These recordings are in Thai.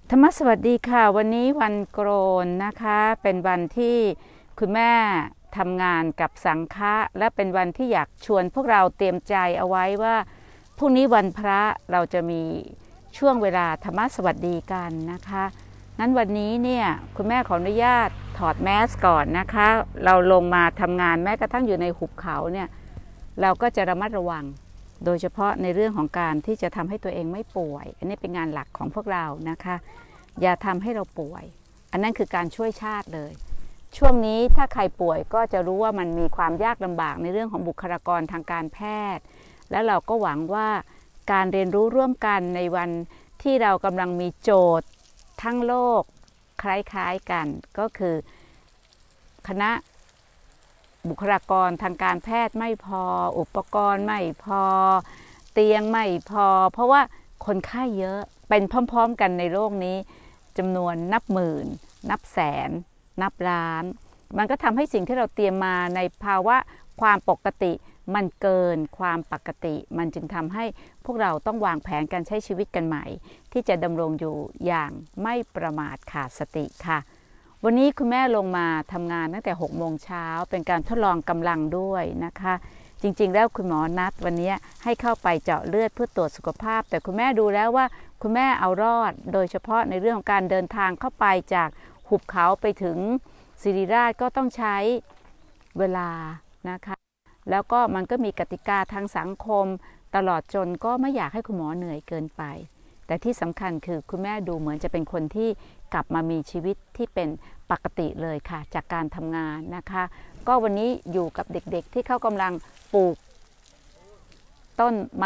ธรรมสวัสดีค่ะวันนี้วันโกนนะคะเป็นวันที่คุณแม่ทำงานกับสังฆะและเป็นวันที่อยากชวนพวกเราเตรียมใจเอาไว้ว่าพรุ่งนี้วันพระเราจะมีช่วงเวลาธรรมสวัสดีกันนะคะงั้นวันนี้เนี่ยคุณแม่ขออนุญาตถอดแมสก่อนนะคะเราลงมาทำงานแม้กระทั่งอยู่ในหุบเขาเนี่ยเราก็จะระมัดระวังโดยเฉพาะในเรื่องของการที่จะทำให้ตัวเองไม่ป่วยอันนี้เป็นงานหลักของพวกเรานะคะอย่าทำให้เราป่วยอันนั้นคือการช่วยชาติเลยช่วงนี้ถ้าใครป่วยก็จะรู้ว่ามันมีความยากลำบากในเรื่องของบุคลากรทางการแพทย์แล้วเราก็หวังว่าการเรียนรู้ร่วมกันในวันที่เรากำลังมีโจทย์ทั้งโลกคล้ายๆกันก็คือคณะบุคลากรทางการแพทย์ไม่พออุปกรณ์ไม่พอเตียงไม่พอเพราะว่าคนไข้เยอะเป็นพร้อมๆกันในโลกนี้จำนวนนับหมื่นนับแสนนับล้านมันก็ทำให้สิ่งที่เราเตรียมมาในภาวะความปกติมันเกินความปกติมันจึงทำให้พวกเราต้องวางแผนการใช้ชีวิตกันใหม่ที่จะดำรงอยู่อย่างไม่ประมาทขาดสติค่ะวันนี้คุณแม่ลงมาทำงานตั้งแต่6 โมงเช้าเป็นการทดลองกำลังด้วยนะคะจริงๆแล้วคุณหมอนัดวันนี้ให้เข้าไปเจาะเลือดเพื่อตรวจสุขภาพแต่คุณแม่ดูแล้วว่าคุณแม่เอารอดโดยเฉพาะในเรื่องของการเดินทางเข้าไปจากหุบเขาไปถึงศิริราชก็ต้องใช้เวลานะคะแล้วก็มันก็มีกติกาทางสังคมตลอดจนก็ไม่อยากให้คุณหมอเหนื่อยเกินไปแต่ที่สำคัญคือคุณแม่ดูเหมือนจะเป็นคนที่กลับมามีชีวิตที่เป็นปกติเลยค่ะจากการทำงานนะคะก็วันนี้อยู่กับเด็กๆที่เขากำลังปลูกต้นไม้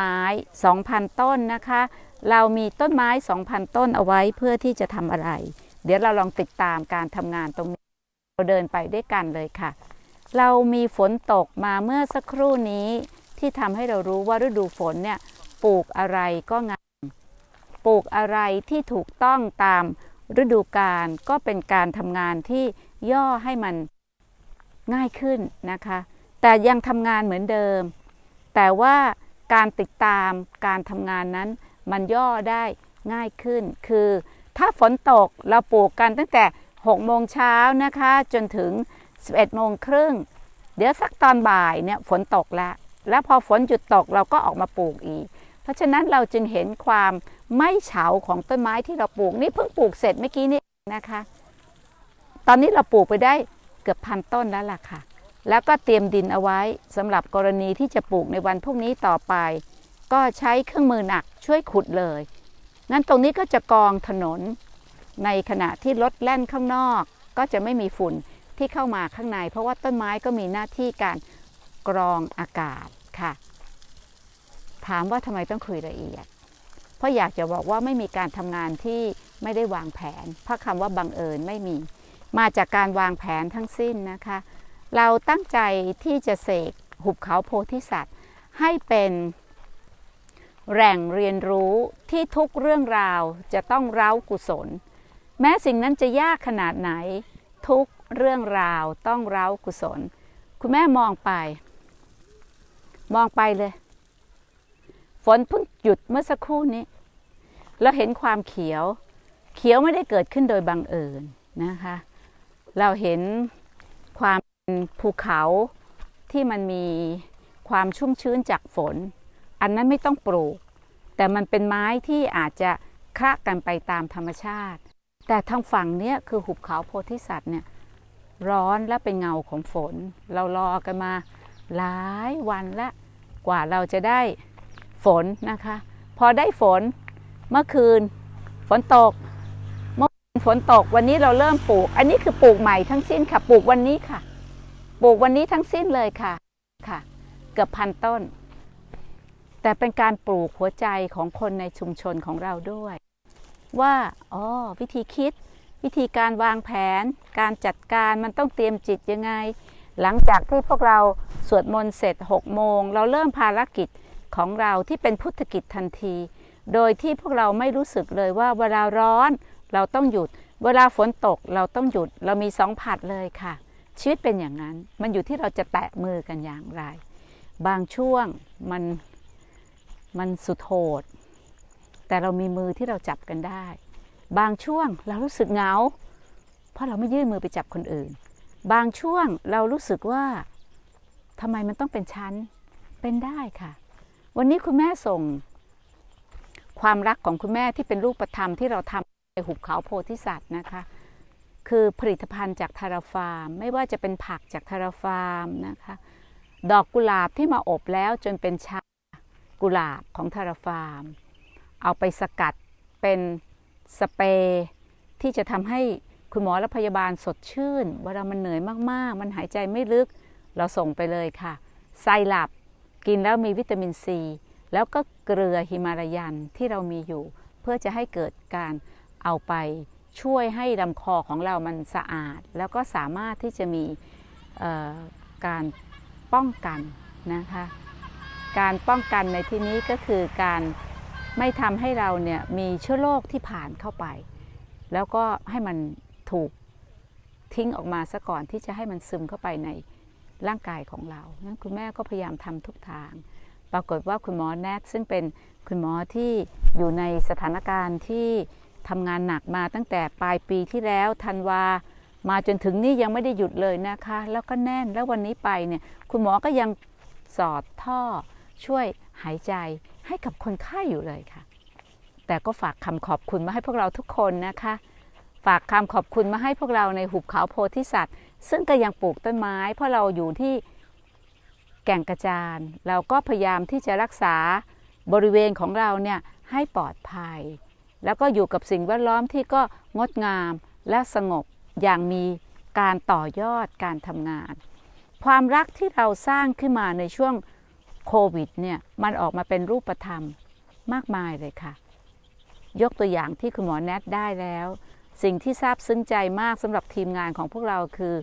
2,000 ต้นนะคะเรามีต้นไม้ 2,000 ต้นเอาไว้เพื่อที่จะทำอะไรเดี๋ยวเราลองติดตามการทำงานตรงนี้เราเดินไปด้วยกันเลยค่ะเรามีฝนตกมาเมื่อสักครู่นี้ที่ทำให้เรารู้ว่าฤดูฝนเนี่ยปลูกอะไรก็งามปลูกอะไรที่ถูกต้องตามฤดูกาลก็เป็นการทำงานที่ย่อให้มันง่ายขึ้นนะคะแต่ยังทำงานเหมือนเดิมแต่ว่าการติดตามการทำงานนั้นมันย่อได้ง่ายขึ้นคือถ้าฝนตกเราปลูกกันตั้งแต่6 โมงเช้านะคะจนถึง11 โมงครึ่งเดี๋ยวสักตอนบ่ายเนี่ยฝนตกแล้วพอฝนหยุดตกเราก็ออกมาปลูกอีกเพราะฉะนั้นเราจึงเห็นความไม่เฉาของต้นไม้ที่เราปลูกนี่เพิ่งปลูกเสร็จเมื่อกี้นี่นะคะตอนนี้เราปลูกไปได้เกือบ1,000 ต้นแล้วล่ะค่ะแล้วก็เตรียมดินเอาไว้สำหรับกรณีที่จะปลูกในวันพรุ่งนี้ต่อไปก็ใช้เครื่องมือหนักช่วยขุดเลยงั้นตรงนี้ก็จะกองถนนในขณะที่รถแล่นข้างนอกก็จะไม่มีฝุ่นที่เข้ามาข้างในเพราะว่าต้นไม้ก็มีหน้าที่การกรองอากาศค่ะถามว่าทำไมต้องคุยละเอียดเพราะอยากจะบอกว่าไม่มีการทำงานที่ไม่ได้วางแผนเพราะคำว่าบังเอิญไม่มีมาจากการวางแผนทั้งสิ้นนะคะเราตั้งใจที่จะเสกหุบเขาโพธิสัตว์ให้เป็นแหล่งเรียนรู้ที่ทุกเรื่องราวจะต้องเร้ากุศลแม้สิ่งนั้นจะยากขนาดไหนทุกเรื่องราวต้องเร้ากุศลคุณแม่มองไปเลยฝนเพิ่งหยุดเมื่อสักครู่นี้เราเห็นความเขียวไม่ได้เกิดขึ้นโดยบังเอิญนะคะเราเห็นความภูเขาที่มันมีความชุ่มชื้นจากฝนอันนั้นไม่ต้องปลูกแต่มันเป็นไม้ที่อาจจะคละกันไปตามธรรมชาติแต่ทางฝั่งนี้คือหุบเขาโพธิสัตว์เนี่ยร้อนและเป็นเงาของฝนเรารอกันมาหลายวันแล้วกว่าเราจะได้ฝนนะคะพอได้ฝนเมื่อคืนฝนตกฝนตกวันนี้เราเริ่มปลูกอันนี้คือปลูกใหม่ทั้งสิ้นค่ะปลูกวันนี้ค่ะปลูกวันนี้ทั้งสิ้นเลยค่ะเกือบ1,000 ต้นแต่เป็นการปลูกหัวใจของคนในชุมชนของเราด้วยว่าวิธีคิดวิธีการวางแผนการจัดการมันต้องเตรียมจิตยังไงหลังจากที่พวกเราสวดมนต์เสร็จ6 โมงเราเริ่มภารกิจของเราที่เป็นพุทธกิจทันทีโดยที่พวกเราไม่รู้สึกเลยว่าเวลาร้อนเราต้องหยุดเวลาฝนตกเราต้องหยุดเรามี2 ผัดเลยค่ะชีวิตเป็นอย่างนั้นมันอยู่ที่เราจะแตะมือกันอย่างไรบางช่วงมันสุดโหดแต่เรามีมือที่เราจับกันได้บางช่วงเรารู้สึกเหงาเพราะเราไม่ยื่นมือไปจับคนอื่นบางช่วงเรารู้สึกว่าทำไมมันต้องเป็นฉันเป็นได้ค่ะวันนี้คุณแม่ส่งความรักของคุณแม่ที่เป็นรูปธรรมที่เราทำในหุบเขาโพธิสัตว์นะคะคือผลิตภัณฑ์จากทาราฟาร์มไม่ว่าจะเป็นผักจากทาราฟาร์มนะคะดอกกุหลาบที่มาอบแล้วจนเป็นชากุหลาบของทาราฟาร์มเอาไปสกัดเป็นสเปรย์ที่จะทำให้คุณหมอและพยาบาลสดชื่นเวลามันเหนื่อยมากๆมันหายใจไม่ลึกเราส่งไปเลยค่ะไซรัปกินแล้วมีวิตามินซีแล้วก็เกลือฮิมาลายันที่เรามีอยู่เพื่อจะให้เกิดการเอาไปช่วยให้ลำคอของเรามันสะอาดแล้วก็สามารถที่จะมีการป้องกันนะคะการป้องกันในที่นี้ก็คือการไม่ทำให้เราเนี่ยมีเชื้อโรคที่ผ่านเข้าไปแล้วก็ให้มันถูกทิ้งออกมาซะก่อนที่จะให้มันซึมเข้าไปในร่างกายของเรานั้นคุณแม่ก็พยายามทำทุกทางปรากฏว่าคุณหมอแนทซึ่งเป็นคุณหมอที่อยู่ในสถานการณ์ที่ทำงานหนักมาตั้งแต่ปลายปีที่แล้วธันวามาจนถึงนี่ยังไม่ได้หยุดเลยนะคะแล้วก็แน่นแล้ววันนี้ไปเนี่ยคุณหมอก็ยังสอดท่อช่วยหายใจให้กับคนไข้อยู่เลยค่ะแต่ก็ฝากคำขอบคุณมาให้พวกเราทุกคนนะคะฝากคำขอบคุณมาให้พวกเราในหุบเขาโพธิสัตว์ซึ่งก็ยังปลูกต้นไม้เพราะเราอยู่ที่แก่งกระจานเราก็พยายามที่จะรักษาบริเวณของเราเนี่ยให้ปลอดภัยแล้วก็อยู่กับสิ่งแวดล้อมที่ก็งดงามและสงบอย่างมีการต่อยอดการทำงานความรักที่เราสร้างขึ้นมาในช่วงโควิดเนี่ยมันออกมาเป็นรูปธรรมมากมายเลยค่ะยกตัวอย่างที่คุณหมอแนทได้แล้วสิ่งที่ซาบซึ้งใจมากสำหรับทีมงานของพวกเราคือ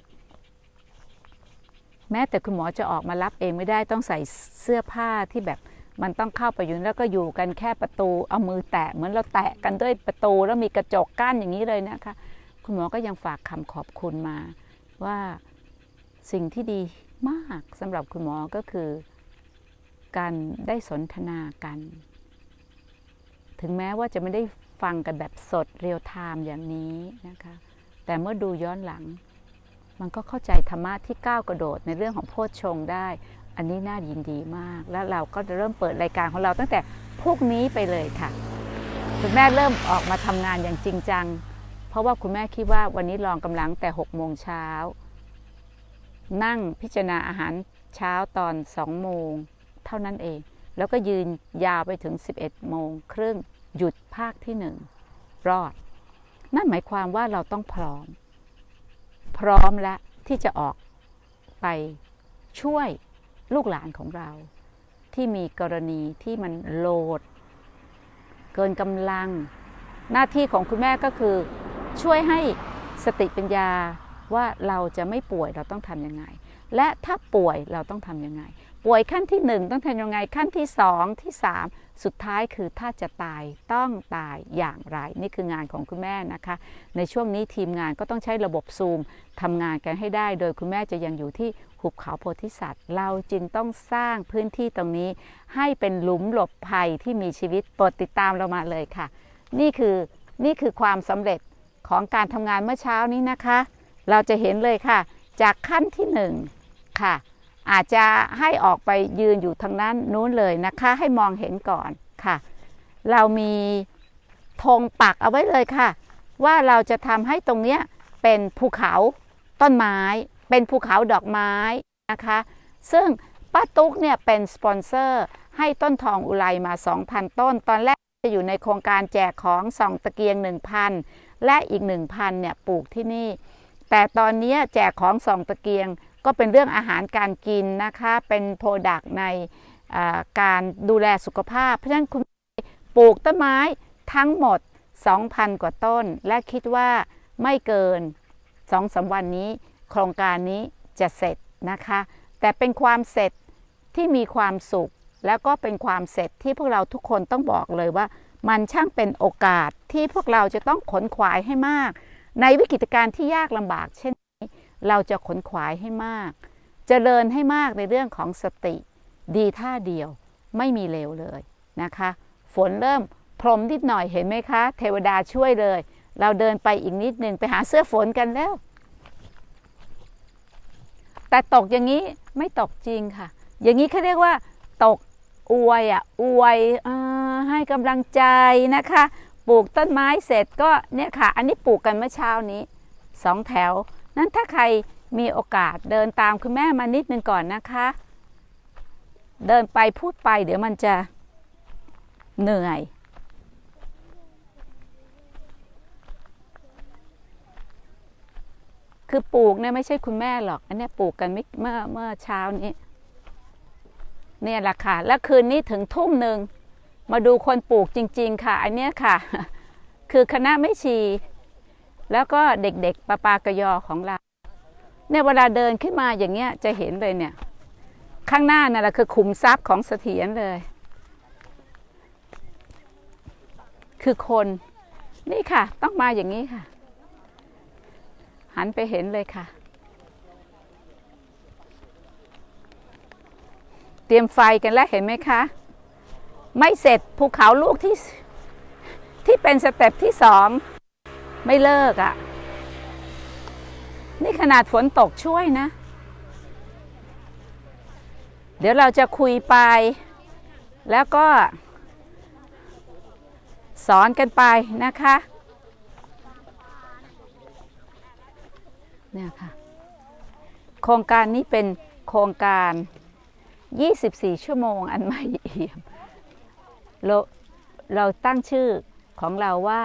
แม้แต่คุณหมอจะออกมารับเองไม่ได้ต้องใส่เสื้อผ้าที่แบบมันต้องเข้าไปอยู่แล้วก็อยู่กันแค่ประตูเอามือแตะเหมือนเราแตะกันด้วยประตูแล้วมีกระจกกั้นอย่างนี้เลยนะคะคุณหมอก็ยังฝากคำขอบคุณมาว่าสิ่งที่ดีมากสำหรับคุณหมอก็คือการได้สนทนากันถึงแม้ว่าจะไม่ได้ฟังกันแบบสดเรียลไทม์อย่างนี้นะคะแต่เมื่อดูย้อนหลังมันก็เข้าใจธรรมะที่ก้าวกระโดดในเรื่องของโพชฌงค์ได้อันนี้น่ายินดีมากแล้วเราก็จะเริ่มเปิดรายการของเราตั้งแต่พวกนี้ไปเลยค่ะคุณแม่เริ่มออกมาทำงานอย่างจริงจังเพราะว่าคุณแม่คิดว่าวันนี้ลองกำลังแต่6 โมงเช้านั่งพิจารณาอาหารเช้าตอน2 โมงเท่านั้นเองแล้วก็ยืนยาวไปถึง11 โมงครึ่งหยุดภาคที่1รอดนั่นหมายความว่าเราต้องพร้อมแล้วที่จะออกไปช่วยลูกหลานของเราที่มีกรณีที่มันโหลดเกินกำลังหน้าที่ของคุณแม่ก็คือช่วยให้สติปัญญาว่าเราจะไม่ป่วยเราต้องทำยังไงและถ้าป่วยเราต้องทำยังไงป่วยขั้นที่1ต้องทำยังไงขั้นที่2ที่3สุดท้ายคือถ้าจะตายต้องตายอย่างไรนี่คืองานของคุณแม่นะคะในช่วงนี้ทีมงานก็ต้องใช้ระบบซูมทำงานกันให้ได้โดยคุณแม่จะยังอยู่ที่หุบเขาโพธิสัตว์เราจึงต้องสร้างพื้นที่ตรงนี้ให้เป็นหลุมหลบภัยที่มีชีวิตโปรดติดตามเรามาเลยค่ะนี่คือความสำเร็จของการทำงานเมื่อเช้านี้นะคะเราจะเห็นเลยค่ะจากขั้นที่1ค่ะอาจจะให้ออกไปยืนอยู่ทางนั้นนู้นเลยนะคะให้มองเห็นก่อนค่ะเรามีธงปักเอาไว้เลยค่ะว่าเราจะทำให้ตรงนี้เป็นภูเขาต้นไม้เป็นภูเขาดอกไม้นะคะซึ่งป้าตุ๊กเนี่ยเป็นสปอนเซอร์ให้ต้นทองอุไรมา 2,000 ต้นตอนแรกจะอยู่ในโครงการแจกของส่องตะเกียง 1,000 และอีก 1,000 เนี่ยปลูกที่นี่แต่ตอนนี้แจกของส่องตะเกียงก็เป็นเรื่องอาหารการกินนะคะเป็นโปรดักต์ในการดูแลสุขภาพเพราะฉะนั้นคุณปลูกต้นไม้ทั้งหมด 2,000 กว่าต้นและคิดว่าไม่เกิน 2-3 วันนี้โครงการนี้จะเสร็จนะคะแต่เป็นความเสร็จที่มีความสุขแล้วก็เป็นความเสร็จที่พวกเราทุกคนต้องบอกเลยว่ามันช่างเป็นโอกาสที่พวกเราจะต้องขนขวายให้มากในวิกฤตการณ์ที่ยากลำบากเช่นเราจะขนขวายให้มากเจริญให้มากในเรื่องของสติดีท่าเดียวไม่มีเลวเลยนะคะฝนเริ่มพรมนิดหน่อยเห็นไหมคะเทวดาช่วยเลยเราเดินไปอีกนิดหนึ่งไปหาเสื้อฝนกันแล้วแต่ตกอย่างนี้ไม่ตกจริงค่ะอย่างนี้เขาเรียกว่าตกอวยอวยให้กำลังใจนะคะปลูกต้นไม้เสร็จก็เนี่ยค่ะอันนี้ปลูกกันเมื่อเช้านี้2 แถวนั้นถ้าใครมีโอกาสเดินตามคุณแม่มานิดนึงก่อนนะคะเดินไปพูดไปเดี๋ยวมันจะเหนื่อยคือปลูกเนี่ยไม่ใช่คุณแม่หรอกอันนี้ปลูกกันเมื่อเช้านี้เนี่ยแหละค่ะแล้วคืนนี้ถึงทุ่มหนึ่งมาดูคนปลูกจริงๆค่ะอันเนี้ยค่ะคือคณะแม่ชีแล้วก็เด็กๆปากยอของเราเนี่ยเวลาเดินขึ้นมาอย่างเงี้ยจะเห็นเลยเนี่ยข้างหน้านั่นแหละคือขุมทรัพย์ของเสถียรเลยคือคนนี่ค่ะต้องมาอย่างนี้ค่ะหันไปเห็นเลยค่ะเตรียมไฟกันแล้วเห็นไหมคะไม่เสร็จภูเขาลูกที่เป็นสเต็ปที่2ไม่เลิกอ่ะนี่ขนาดฝนตกช่วยนะเดี๋ยวเราจะคุยไปแล้วก็สอนกันไปนะคะเนี่ยค่ะโครงการนี้เป็นโครงการ24 ชั่วโมงอันไม่เอี่ยมเราตั้งชื่อของเราว่า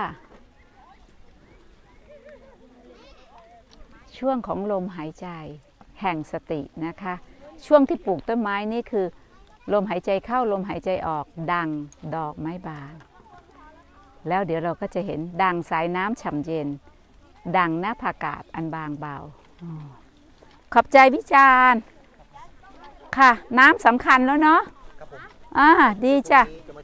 ช่วงของลมหายใจแห่งสตินะคะช่วงที่ปลูกต้นไม้นี่คือลมหายใจเข้าลมหายใจออกดังดอกไม้บานแล้วเดี๋ยวเราก็จะเห็นดังสายน้ำฉ่ำเย็นดังหน้าผากาศอันบางเบาขอบใจวิจารณ์ค่ะน้ำสำคัญแล้วเนาะดีจ้ะ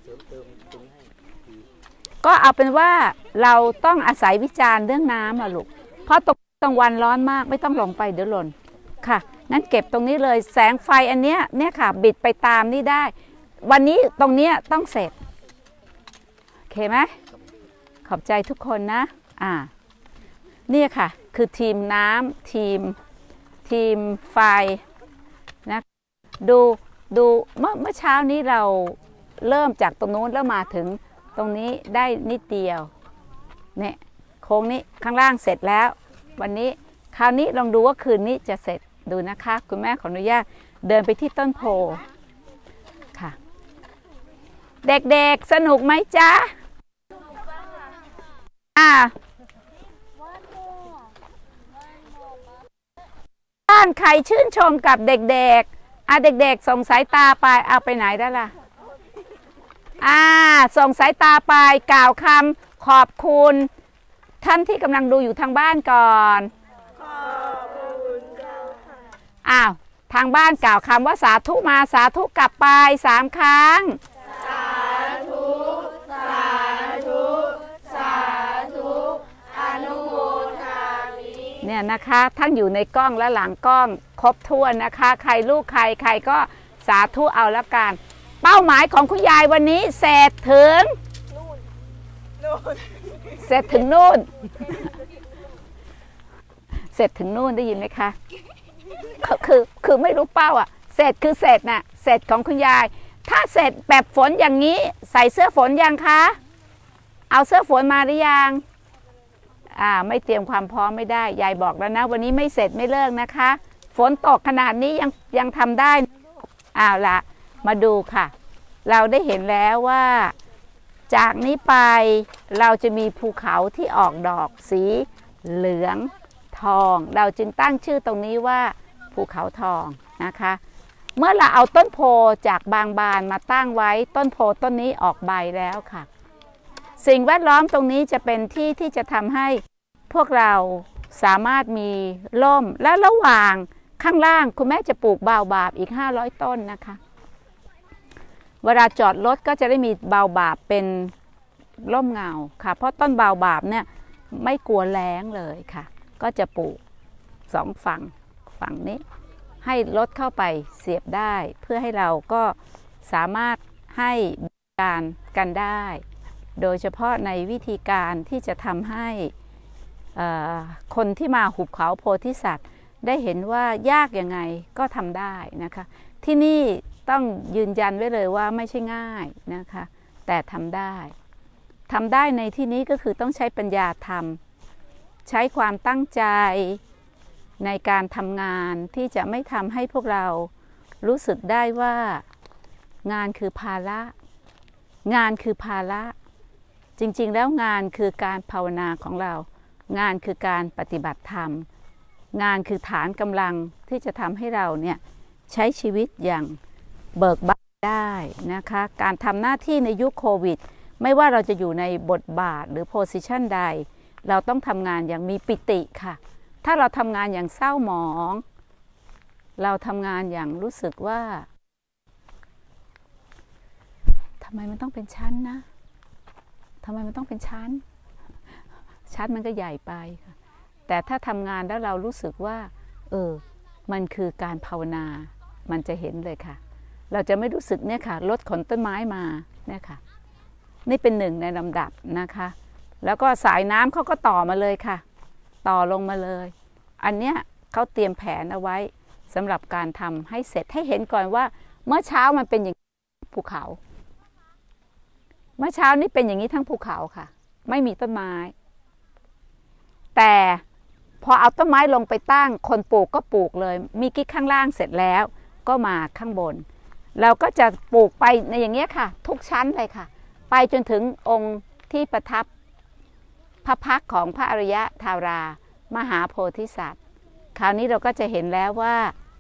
ก็เอาเป็นว่าเราต้องอาศัยวิจารณ์เรื่องน้ำลูกเพราะตกลางวันร้อนมากไม่ต้องลงไปเดี๋ยวหล่นค่ะนั้นเก็บตรงนี้เลยแสงไฟอันเนี้ยเนี่ยค่ะบิดไปตามนี่ได้วันนี้ตรงเนี้ยต้องเสร็จโอเคไหมขอบใจทุกคนนะเนี่ยค่ะคือทีมน้ำทีมไฟนะดูเมื่อเช้านี้เราเริ่มจากตรงนู้นแล้วมาถึงตรงนี้ได้นิดเดียวเนี่ยโค้งนี้ข้างล่างเสร็จแล้ววันนี้คราวนี้ลองดูว่าคืนนี้จะเสร็จดูนะคะคุณแม่ขออนุญาตเดินไปที่ต้นโพค่ะเด็กๆสนุกไหมจ๊ะบ้านใครชื่นชมกับเด็กๆเด็กๆส่งสายตาไปเอาไปไหนได้ล่ะส่งสายตาไปกล่าวคำขอบคุณท่านที่กำลังดูอยู่ทางบ้านก่อนขอบคุณเจ้าค่ะทางบ้านกล่าวคำว่าสาธุมาสาธุกลับไป3 ครั้งสาธุสาธุสาธุอนุโมทามิเนี่ยนะคะทั้งอยู่ในกล้องและหลังกล้องครบถ้วนนะคะใครลูกใครก็สาธุเอาแล้วกันเป้าหมายของคุณยายวันนี้เสร็จถึงเสร็จถึงนู่นเสร็จถึงนู่นได้ยินไหมคะคือไม่รู้เป้าเสร็จคือเสร็จน่ะเสร็จของคุณยายถ้าเสร็จแบบฝนอย่างนี้ใส่เสื้อฝนยังคะเอาเสื้อฝนมาหรือยังไม่เตรียมความพร้อมไม่ได้ยายบอกแล้วนะวันนี้ไม่เสร็จไม่เลิกนะคะฝนตกขนาดนี้ยังทำได้ละมาดูค่ะเราได้เห็นแล้วว่าจากนี้ไปเราจะมีภูเขาที่ออกดอกสีเหลืองทองเราจึงตั้งชื่อตรงนี้ว่าภูเขาทองนะคะเมื่อเราเอาต้นโพจากบางบานมาตั้งไว้ต้นโพต้นนี้ออกใบแล้วค่ะสิ่งแวดล้อมตรงนี้จะเป็นที่ที่จะทำให้พวกเราสามารถมีร่มและระหว่างข้างล่างคุณแม่จะปลูกบาวบาบอีก500 ต้นนะคะเวลาจอดรถก็จะได้มีบาวบาบเป็นร่มเงาค่ะเพราะต้นบาวบาบเนี่ยไม่กลัวแล้งเลยค่ะก็จะปลูก2 ฝั่งนี้ให้รถเข้าไปเสียบได้เพื่อให้เราก็สามารถให้บริการกันได้โดยเฉพาะในวิธีการที่จะทำให้คนที่มาหุบเขาโพธิสัตว์ได้เห็นว่ายากยังไงก็ทำได้นะคะที่นี่ต้องยืนยันไว้เลยว่าไม่ใช่ง่ายนะคะแต่ทำได้ในที่นี้ก็คือต้องใช้ปัญญาทำใช้ความตั้งใจในการทำงานที่จะไม่ทำให้พวกเรารู้สึกได้ว่างานคือภาระงานคือภาระจริงๆแล้วงานคือการภาวนาของเรางานคือการปฏิบัติธรรมงานคือฐานกำลังที่จะทำให้เราเนี่ยใช้ชีวิตอย่างเบิกบานได้นะคะการทำหน้าที่ในยุคโควิดไม่ว่าเราจะอยู่ในบทบาทหรือโพสิชันใดเราต้องทำงานอย่างมีปิติค่ะถ้าเราทำงานอย่างเศร้าหมองเราทำงานอย่างรู้สึกว่าทำไมมันต้องเป็นชั้นนะทำไมมันต้องเป็นชั้นมันก็ใหญ่ไปค่ะแต่ถ้าทำงานแล้วเรารู้สึกว่ามันคือการภาวนามันจะเห็นเลยค่ะเราจะไม่รู้สึกเนี่ยค่ะรถขนต้นไม้มาเนี่ยค่ะนี่เป็นหนึ่งในลำดับนะคะแล้วก็สายน้ำเขาก็ต่อมาเลยค่ะต่อลงมาเลยอันเนี้ยเขาเตรียมแผนเอาไว้สำหรับการทำให้เสร็จให้เห็นก่อนว่าเมื่อเช้ามันเป็นอย่างภูเขาเมื่อเช้านี้เป็นอย่างนี้ทั้งภูเขาค่ะไม่มีต้นไม้แต่พอเอาต้นไม้ลงไปตั้งคนปลูกก็ปลูกเลยมีกิ๊กข้างล่างเสร็จแล้วก็มาข้างบนเราก็จะปลูกไปในอย่างเงี้ยค่ะทุกชั้นเลยค่ะไปจนถึงองค์ที่ประทับพระพักตร์ของพระอริยธารามหาโพธิสัตว์คราวนี้เราก็จะเห็นแล้วว่า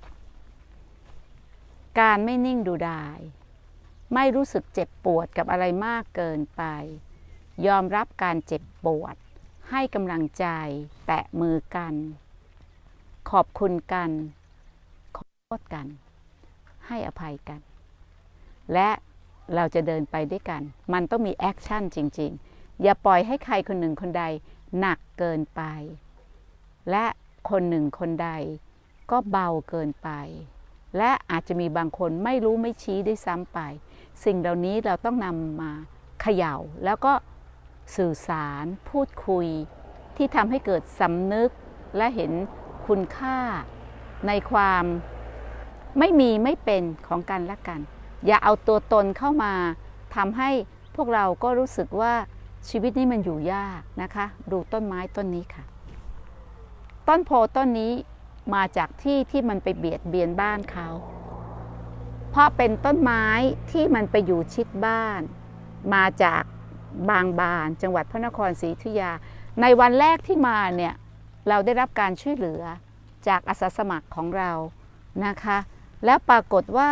การไม่นิ่งดูดายไม่รู้สึกเจ็บปวดกับอะไรมากเกินไปยอมรับการเจ็บปวดให้กำลังใจแตะมือกันขอบคุณกันขอโทษกันให้อภัยกันและเราจะเดินไปด้วยกันมันต้องมีแอคชั่นจริงๆอย่าปล่อยให้ใครคนหนึ่งคนใดหนักเกินไปและคนหนึ่งคนใดก็เบาเกินไปและอาจจะมีบางคนไม่รู้ไม่ชี้ได้ซ้ำไปสิ่งเหล่านี้เราต้องนำมาเขย่าแล้วก็สื่อสารพูดคุยที่ทำให้เกิดสำนึกและเห็นคุณค่าในความไม่มีไม่เป็นของกันและกันอย่าเอาตัวตนเข้ามาทำให้พวกเราก็รู้สึกว่าชีวิตนี้มันอยู่ยากนะคะดูต้นไม้ต้นนี้ค่ะต้นโพต้นนี้มาจากที่มันไปเบียดเบียนบ้านเขาเพราะเป็นต้นไม้ที่มันไปอยู่ชิดบ้านมาจากบางบานจังหวัดพระนครศรีอยุธยาในวันแรกที่มาเนี่ยเราได้รับการช่วยเหลือจากอาสาสมัครของเรานะคะแล้วปรากฏว่า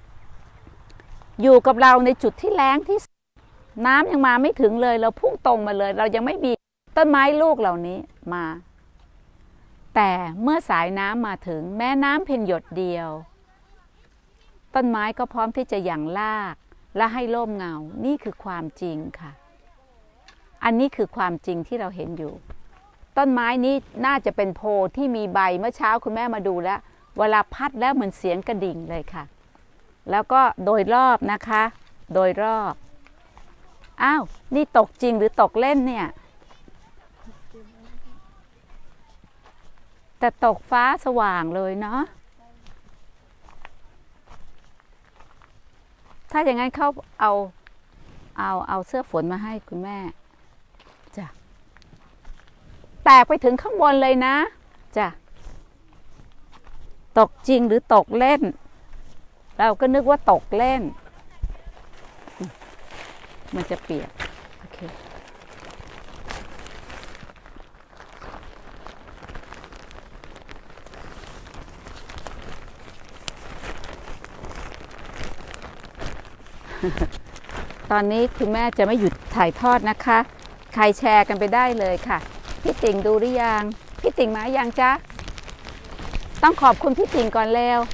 อยู่กับเราในจุดที่แล้งที่น้ำยังมาไม่ถึงเลยเราพุ่งตรงมาเลยเรายังไม่มีต้นไม้ลูกเหล่านี้มาแต่เมื่อสายน้ำมาถึงแม้น้ำเพียงหยดเดียวต้นไม้ก็พร้อมที่จะหยั่งรากและให้ร่มเงานี่คือความจริงค่ะอันนี้คือความจริงที่เราเห็นอยู่ต้นไม้นี้น่าจะเป็นโพที่มีใบเมื่อเช้าคุณแม่มาดูแล้วเวลาพัดแล้วเหมือนเสียงกระดิ่งเลยค่ะแล้วก็โดยรอบนะคะโดยรอบอ้าวนี่ตกจริงหรือตกเล่นเนี่ยแต่ตกฟ้าสว่างเลยเนาะถ้าอย่างนั้นเขาเอาเสื้อฝนมาให้คุณแม่จ้ะแตกไปถึงข้างบนเลยนะจ้ะตกจริงหรือตกเล่นเราก็นึกว่าตกเล่นมันจะเปียกโอเคตอนนี้คุณแม่จะไม่หยุดถ่ายทอดนะคะใครแชร์กันไปได้เลยค่ะพี่ติ่งดูหรือยังพี่ติ่งมายังจ๊ะต้องขอบคุณพี่ติ่งก่อนเร็ว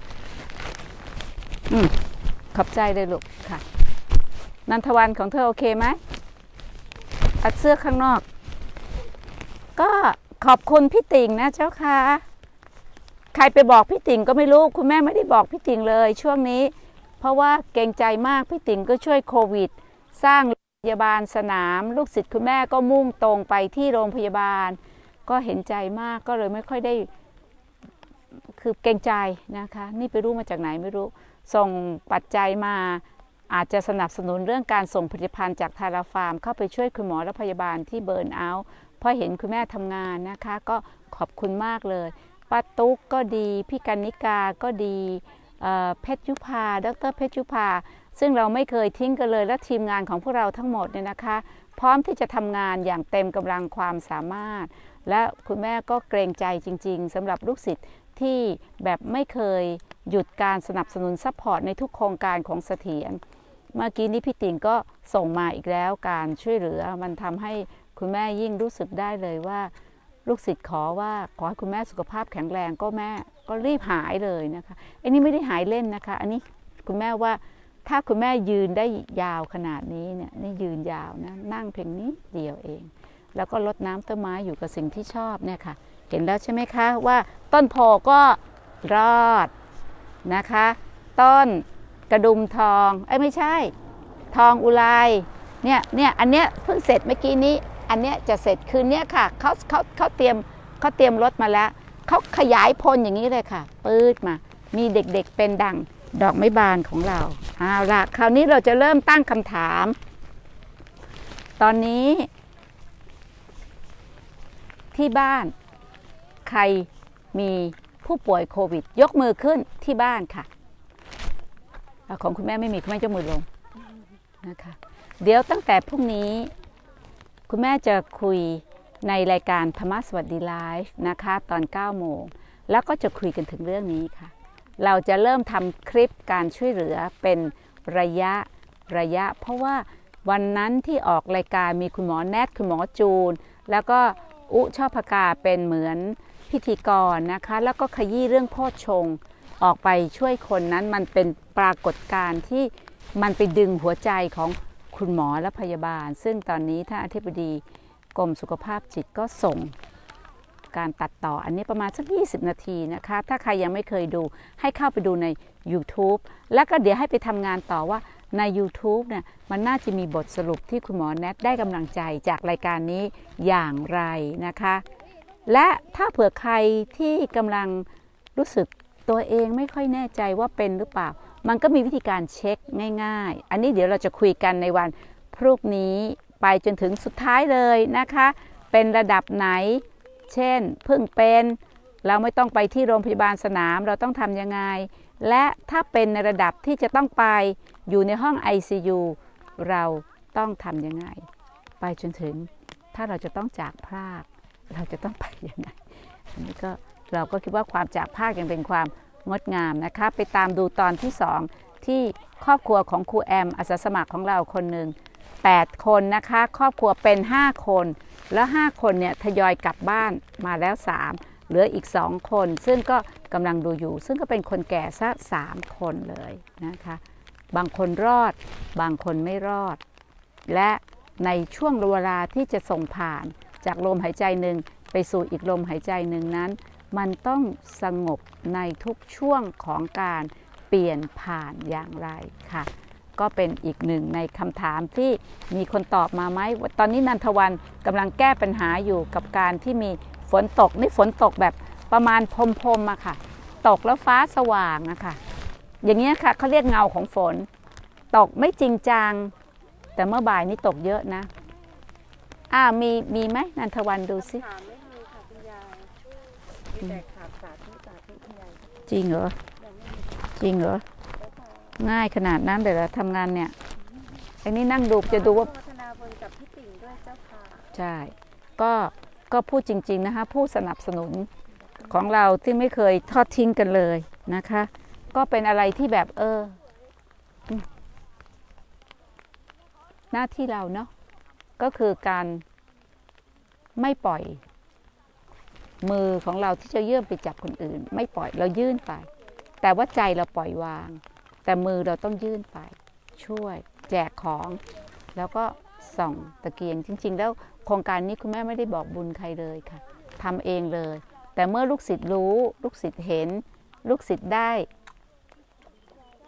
ขอบใจเลยลูกค่ะนันทวันของเธอโอเคไหมตัดเสื้อข้างนอกก็ขอบคุณพี่ติ่งนะเจ้าค่ะใครไปบอกพี่ติ่งก็ไม่รู้คุณแม่ไม่ได้บอกพี่ติ่งเลยช่วงนี้เพราะว่าเกรงใจมากพี่ติ่งก็ช่วยโควิดสร้างพยาบาลสนามลูกศิษย์คุณแม่ก็มุ่งตรงไปที่โรงพยาบาลก็เห็นใจมากก็เลยไม่ค่อยได้คือเกรงใจนะคะนี่ไปรู้มาจากไหนไม่รู้ส่งปัจจัยมาอาจจะสนับสนุนเรื่องการส่งผลิตภัณฑ์จากทาราฟาร์มเข้าไปช่วยคุณหมอและพยาบาลที่เบิร์นเอาท์เพราะเห็นคุณแม่ทำงานนะคะก็ขอบคุณมากเลยป้าตุ๊กก็ดีพี่กนิกาก็ดีเพชรยุพาดรเพชรยุพาซึ่งเราไม่เคยทิ้งกันเลยและทีมงานของพวกเราทั้งหมดเนี่ยนะคะพร้อมที่จะทำงานอย่างเต็มกำลังความสามารถและคุณแม่ก็เกรงใจจริงๆสำหรับลูกศิษย์ที่แบบไม่เคยหยุดการสนับสนุนซัพพอร์ตในทุกโครงการของเสถียรเมื่อกี้นี้พี่ติ๋งก็ส่งมาอีกแล้วการช่วยเหลือมันทำให้คุณแม่ยิ่งรู้สึกได้เลยว่าลูกศิษย์ขอให้คุณแม่สุขภาพแข็งแรงก็แม่ก็รีบหายเลยนะคะอันนี้ไม่ได้หายเล่นนะคะอันนี้คุณแม่ว่าถ้าคุณแม่ยืนได้ยาวขนาดนี้เนี่ยนี่ยืนยาวนะนั่งเพียงนี้เดียวเองแล้วก็รดน้ำต้นไม้อยู่กับสิ่งที่ชอบเนี่ยค่ะเห็นแล้วใช่ไหมคะว่าต้นโพก็รอดนะคะต้นกระดุมทองไม่ใช่ทองอุไรเนี่ยอันเนี้ยเพิ่งเสร็จเมื่อกี้นี้อันเนี้ยจะเสร็จคืนนี้ค่ะเขาเตรียมรถมาแล้วเขาขยายพลอย่างนี้เลยค่ะปื๊ดมามีเด็กๆเป็นดังดอกไม้บานของเราเอาละคราวนี้เราจะเริ่มตั้งคำถามตอนนี้ที่บ้านใครมีผู้ป่วยโควิดยกมือขึ้นที่บ้านค่ะของคุณแม่ไม่มีคุณแม่ยกมือลงนะคะเดี๋ยวตั้งแต่พรุ่งนี้คุณแม่จะคุยในรายการธรรมะสวัสดีไลฟ์นะคะตอน 9 โมงแล้วก็จะคุยกันถึงเรื่องนี้ค่ะเราจะเริ่มทำคลิปการช่วยเหลือเป็นระยะเพราะว่าวันนั้นที่ออกรายการมีคุณหมอแนทคุณหมอจูนแล้วก็ชอบพกาเป็นเหมือนพิธีกรนะคะแล้วก็ขยี้เรื่องโพชฌงค์ออกไปช่วยคนนั้นมันเป็นปรากฏการณ์ที่มันไปดึงหัวใจของคุณหมอและพยาบาลซึ่งตอนนี้ท่านอธิบดีกรมสุขภาพจิตก็ส่งการตัดต่ออันนี้ประมาณสัก20 นาทีนะคะถ้าใครยังไม่เคยดูให้เข้าไปดูใน YouTube แล้วก็เดี๋ยวให้ไปทำงานต่อว่าใน YouTube เนี่ยมันน่าจะมีบทสรุปที่คุณหมอแนทได้กำลังใจจากรายการนี้อย่างไรนะคะและถ้าเผื่อใครที่กำลังรู้สึกตัวเองไม่ค่อยแน่ใจว่าเป็นหรือเปล่ามันก็มีวิธีการเช็คง่ายๆอันนี้เดี๋ยวเราจะคุยกันในวันพรุ่งนี้ไปจนถึงสุดท้ายเลยนะคะเป็นระดับไหนเช่นเพิ่งเป็นเราไม่ต้องไปที่โรงพยาบาลสนามเราต้องทำยังไงและถ้าเป็นในระดับที่จะต้องไปอยู่ในห้อง ICU เราต้องทำยังไงไปจนถึงถ้าเราจะต้องจากพรากเราจะต้องไปยังไงอันนี้ก็เราก็คิดว่าความจากพรากยังเป็นความงดงามนะคะไปตามดูตอนที่2ที่ครอบครัวของครูแอมอาสาสมัครของเราคนหนึ่ง8 คนนะคะครอบครัวเป็น5 คนแล้ว5 คนเนี่ยทยอยกลับบ้านมาแล้ว3เหลืออีก2 คนซึ่งก็กำลังดูอยู่ซึ่งก็เป็นคนแก่ซะ3 คนเลยนะคะบางคนรอดบางคนไม่รอดและในช่วงเวลาที่จะส่งผ่านจากลมหายใจหนึ่งไปสู่อีกลมหายใจหนึ่งนั้นมันต้องสงบในทุกช่วงของการเปลี่ยนผ่านอย่างไรค่ะก็เป็นอีกหนึ่งในคำถามที่มีคนตอบมาไหมตอนนี้นันทวันกำลังแก้ปัญหาอยู่กับการที่มีฝนตกนี่ฝนตกแบบประมาณพรมๆอะค่ะตกแล้วฟ้าสว่างนะคะอย่างนี้ค่ะเขาเรียกเงาของฝนตกไม่จริงจังแต่เมื่อบ่ายนี้ตกเยอะนะมีไหมนันทวันดูสิไม่มีค่ะคุณยายมีแต่ขาดสาธุคุณยายจริงเหรอง่ายขนาดนั้นเลยเหรอทำงานเนี่ยไอ้นี่นั่งดูจะดูว่าพัฒนาบนกับพี่ติ๋งด้วยเจ้าค่ะใช่ก็พูดจริงๆนะคะผู้สนับสนุนของเราที่ไม่เคยทอดทิ้งกันเลยนะคะก็เป็นอะไรที่แบบหน้าที่เราเนาะก็คือการไม่ปล่อยมือของเราที่จะเยื่อไปจับคนอื่นไม่ปล่อยเรายื่นไปแต่ว่าใจเราปล่อยวางแต่มือเราต้องยื่นไปช่วยแจกของแล้วก็ส่องตะเกียงจริงๆแล้วโครงการนี้คุณแม่ไม่ได้บอกบุญใครเลยค่ะทำเองเลยแต่เมื่อลูกศิษย์รู้ลูกศิษย์เห็นลูกศิษย์ได้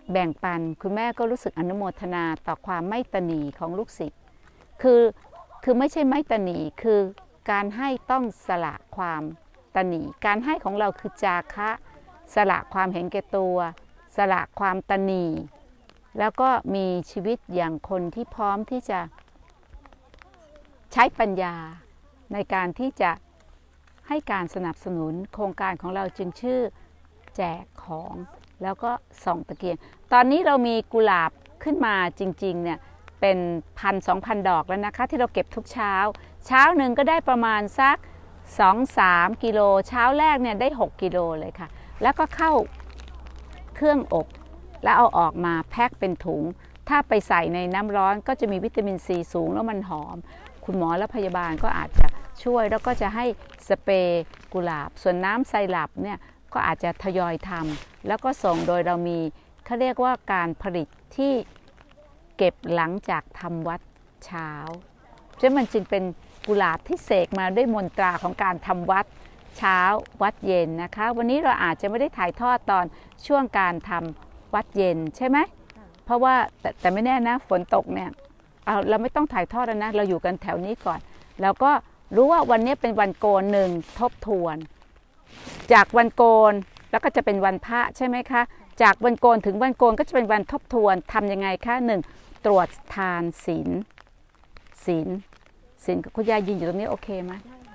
แบ่งปันคุณแม่ก็รู้สึกอนุโมทนาต่อความไม่ตนีของลูกศิษย์คือไม่ใช่ไม่ตนีคือการให้ต้องสละความตนีการให้ของเราคือจาคะสละความเห็นแก่ตัวสละความตนีแล้วก็มีชีวิตอย่างคนที่พร้อมที่จะใช้ปัญญาในการที่จะให้การสนับสนุนโครงการของเราจึงชื่อแจกของแล้วก็ส่องตะเกียงตอนนี้เรามีกุหลาบขึ้นมาจริงๆเนี่ยเป็น1,000-2,000 ดอกแล้วนะคะที่เราเก็บทุกเช้าหนึ่งก็ได้ประมาณสัก 2-3 กิโลเช้าแรกเนี่ยได้6 กิโลเลยค่ะแล้วก็เข้าเครื่องอบแล้วเอาออกมาแพ็คเป็นถุงถ้าไปใส่ในน้ำร้อนก็จะมีวิตามินซีสูงแล้วมันหอมคุณหมอและพยาบาลก็อาจจะช่วยแล้วก็จะให้สเปรย์กุหลาบส่วนน้ำไซรัปเนี่ยก็อาจจะทยอยทำแล้วก็ส่งโดยเรามีเขาเรียกว่าการผลิตที่เก็บหลังจากทำวัดเช้าฉะนั้นมันจึงเป็นกุหลาบที่เสกมาด้วยมนตราของการทำวัดเช้าวัดเย็นนะคะวันนี้เราอาจจะไม่ได้ถ่ายทอดตอนช่วงการทำวัดเย็นใช่ไหมเพราะว่าแต่ไม่แน่นะฝนตกเนี่ยเราไม่ต้องถ่ายทอดแล้วนะเราอยู่กันแถวนี้ก่อนแล้วก็รู้ว่าวันนี้เป็นวันโกนหนึ่งทบทวนจากวันโกนแล้วก็จะเป็นวันพระใช่ไหมคะจากวันโกนถึงวันโกนก็จะเป็นวันทบทวนทำยังไงคะ1ตรวจทานศีลคุณยายยืนอยู่ตรงนี้โอเคไหม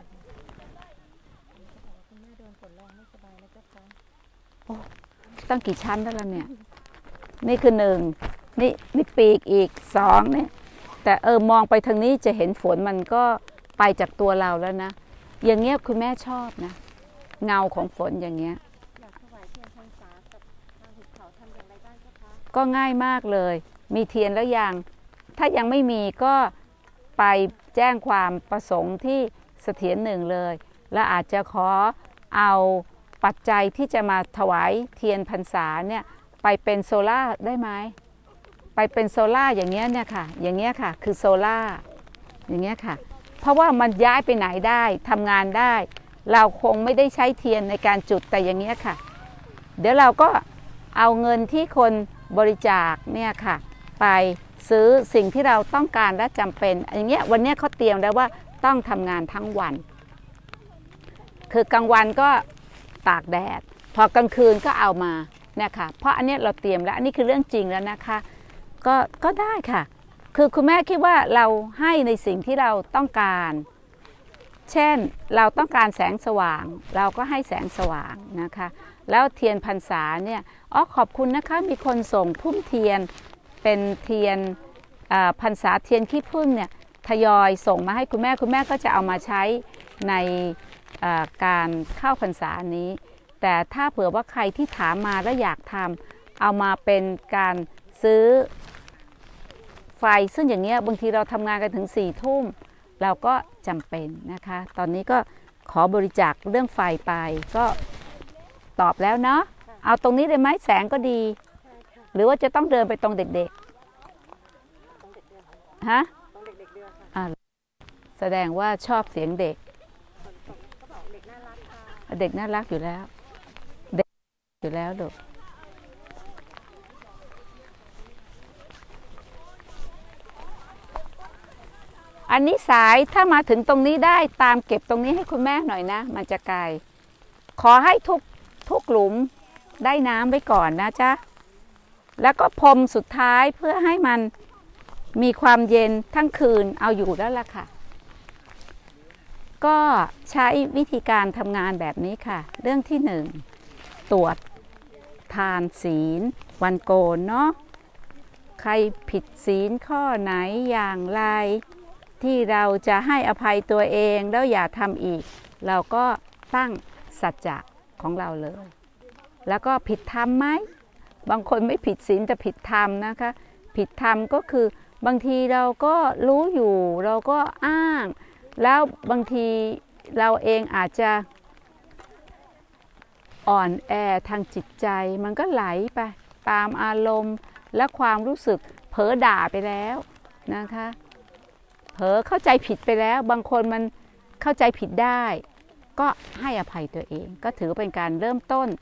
คุณแม่โดนฝนแรงไม่สบายแล้วเจ้าคะโอ้ตั้งกี่ชั้นแล้วล่ะเนี่ยนี่คือ1นี่ปีกอีก2เนี่ยแต่มองไปทางนี้จะเห็นฝนมันก็ไปจากตัวเราแล้วนะอย่างเงี้ยคุณแม่ชอบนะเงาของฝนอย่างเงี้ยอยากถวายเทียนพรรษากับทางหุบเขาทำอย่างไรบ้างเจ้าคะก็ง่ายมากเลยมีเทียนแล้วยังถ้ายังไม่มีก็ไปแจ้งความประสงค์ที่เสถียร1เลยและอาจจะขอเอาปัจจัยที่จะมาถวายเทียนพรรษาเนี่ยไปเป็นโซล่าได้ไหมไปเป็นโซล่าอย่างเงี้ยเนี่ยค่ะอย่างเงี้ยค่ะคือโซล่าอย่างเงี้ยค่ะเพราะว่ามันย้ายไปไหนได้ทำงานได้เราคงไม่ได้ใช้เทียนในการจุดแต่อย่างเงี้ยค่ะเดี๋ยวเราก็เอาเงินที่คนบริจาคเนี่ยค่ะไปซื้อสิ่งที่เราต้องการและจำเป็นอย่างเงี้ยวันนี้เขาเตรียมแล้วว่าต้องทำงานทั้งวันคือกลางวันก็ตากแดดพอกลางคืนก็เอามาเนี่ยค่ะเพราะอันนี้เราเตรียมแล้วอันนี้คือเรื่องจริงแล้วนะคะก็ได้ค่ะคือคุณแม่คิดว่าเราให้ในสิ่งที่เราต้องการเช่นเราต้องการแสงสว่างเราก็ให้แสงสว่างนะคะแล้วเทียนพรรษาเนี่ยขอบคุณนะคะมีคนส่งพุ่มเทียนเป็นเทียนพรรษาเทียนขี้ผึ้งเนี่ยทยอยส่งมาให้คุณแม่ก็จะเอามาใช้ในการเข้าพรรษานี้แต่ถ้าเผื่อว่าใครที่ถามมาแล้วอยากทำเอามาเป็นการซื้อไฟซึ่งอย่างเงี้ยบางทีเราทำงานกันถึง4 ทุ่มเราก็จำเป็นนะคะตอนนี้ก็ขอบริจาคเรื่องไฟไปก็ตอบแล้วเนาะเอาตรงนี้เลยไหมแสงก็ดีหรือว่าจะต้องเดินไปตรงเด็กๆฮะตรงเด็กๆเดือค่ะแสดงว่าชอบเสียงเด็กเขาบอกเด็กน่ารักค่ะเด็กน่ารักอยู่แล้วเด็กอยู่แล้วลูกอันนี้สายถ้ามาถึงตรงนี้ได้ตามเก็บตรงนี้ให้คุณแม่หน่อยนะมันจะไกลขอให้ทุกหลุมได้น้ำไว้ก่อนนะจ๊ะแล้วก็พรมสุดท้ายเพื่อให้มันมีความเย็นทั้งคืนเอาอยู่แล้วล่ะค่ะก็ใช้วิธีการทำงานแบบนี้ค่ะเรื่องที่1ตรวจทานศีลวันโกนเนาะใครผิดศีลข้อไหนอย่างไรที่เราจะให้อภัยตัวเองแล้วอย่าทำอีกเราก็ตั้งสัจจะของเราเลยแล้วก็ผิดธรรมไหมบางคนไม่ผิดศีลแต่ผิดธรรมนะคะผิดธรรมก็คือบางทีเราก็รู้อยู่เราก็อ้างแล้วบางทีเราเองอาจจะอ่อนแอทางจิตใจมันก็ไหลไปตามอารมณ์และความรู้สึกเผลอด่าไปแล้วนะคะเผลอเข้าใจผิดไปแล้วบางคนมันเข้าใจผิดได้ก็ให้อภัยตัวเองก็ถือเป็นการเริ่มต้น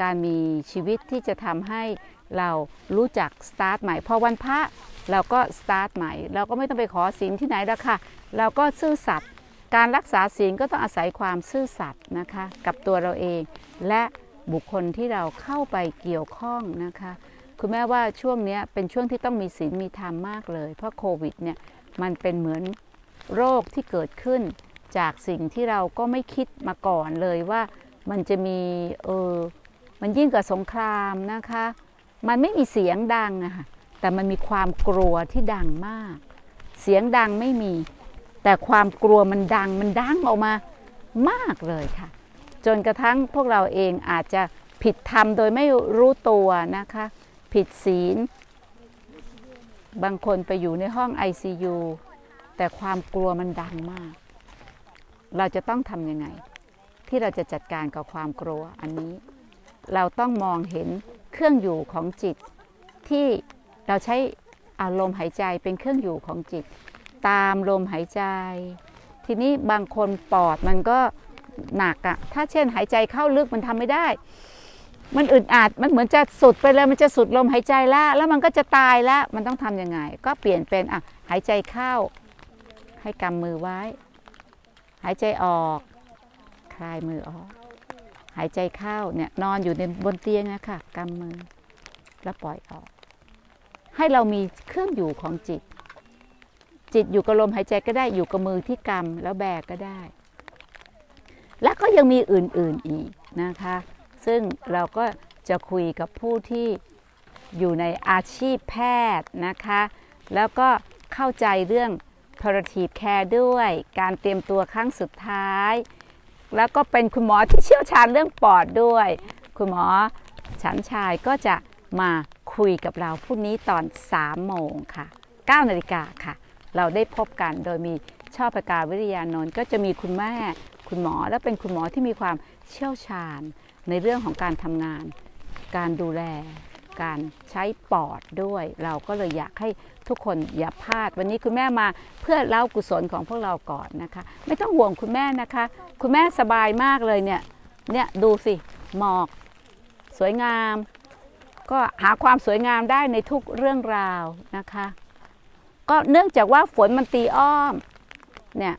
การมีชีวิตที่จะทำให้เรารู้จักสตาร์ทใหม่พอวันพระเราก็สตาร์ทใหม่เราก็ไม่ต้องไปขอศีลที่ไหนแล้วค่ะเราก็ซื่อสัตย์การรักษาศีลก็ต้องอาศัยความซื่อสัตย์นะคะกับตัวเราเองและบุคคลที่เราเข้าไปเกี่ยวข้องนะคะคุณแม่ว่าช่วงนี้เป็นช่วงที่ต้องมีศีลมีธรรมมากเลยเพราะโควิดเนี่ยมันเป็นเหมือนโรคที่เกิดขึ้นจากสิ่งที่เราก็ไม่คิดมาก่อนเลยว่ามันจะมีมันยิ่งกว่าสงครามนะคะมันไม่มีเสียงดังอะค่ะแต่มันมีความกลัวที่ดังมากเสียงดังไม่มีแต่ความกลัวมันดังออกมามากเลยค่ะจนกระทั่งพวกเราเองอาจจะผิดธรรมโดยไม่รู้ตัวนะคะผิดศีลบางคนไปอยู่ในห้อง ICU แต่ความกลัวมันดังมากเราจะต้องทำยังไงที่เราจะจัดการกับความกลัวอันนี้เราต้องมองเห็นเครื่องอยู่ของจิตที่เราใช้ลมหายใจเป็นเครื่องอยู่ของจิตตามลมหายใจทีนี้บางคนปอดมันก็หนักอะถ้าเช่นหายใจเข้าลึกมันทำไม่ได้มันอึดอัดมันเหมือนจะสุดไปเลยมันจะสุดลมหายใจแล้วมันก็จะตายแล้วมันต้องทำยังไงก็เปลี่ยนเป็นหายใจเข้าให้กำมือไว้หายใจออกคลายมือออกหายใจเข้าเนี่ยนอนอยู่บนเตียงนะคะกำมือแล้วปล่อยออกให้เรามีเครื่องอยู่ของจิตอยู่กับลมหายใจก็ได้อยู่กับมือที่กำแล้วแบกก็ได้และก็ยังมีอื่นๆอีกนะคะซึ่งเราก็จะคุยกับผู้ที่อยู่ในอาชีพแพทย์นะคะแล้วก็เข้าใจเรื่อง palliative care ด้วยการเตรียมตัวครั้งสุดท้ายแล้วก็เป็นคุณหมอที่เชี่ยวชาญเรื่องปอดด้วยคุณหมอฉันชายก็จะมาคุยกับเราพรุ่งนี้ตอน 3 โมงค่ะ 9 นาฬิกาค่ะเราได้พบกันโดยมีช่อปการวิริยานนท์ก็จะมีคุณแม่คุณหมอและเป็นคุณหมอที่มีความเชี่ยวชาญในเรื่องของการทำงานการดูแลการใช้ปอดด้วยเราก็เลยอยากให้ทุกคนอย่าพลาดวันนี้คุณแม่มาเพื่อเล่ากุศลของพวกเราก่อนนะคะไม่ต้องห่วงคุณแม่นะคะคุณแม่สบายมากเลยเนี่ยดูสิหมอกสวยงามก็หาความสวยงามได้ในทุกเรื่องราวนะคะก็เนื่องจากว่าฝนมันตีอ้อมเนี่ย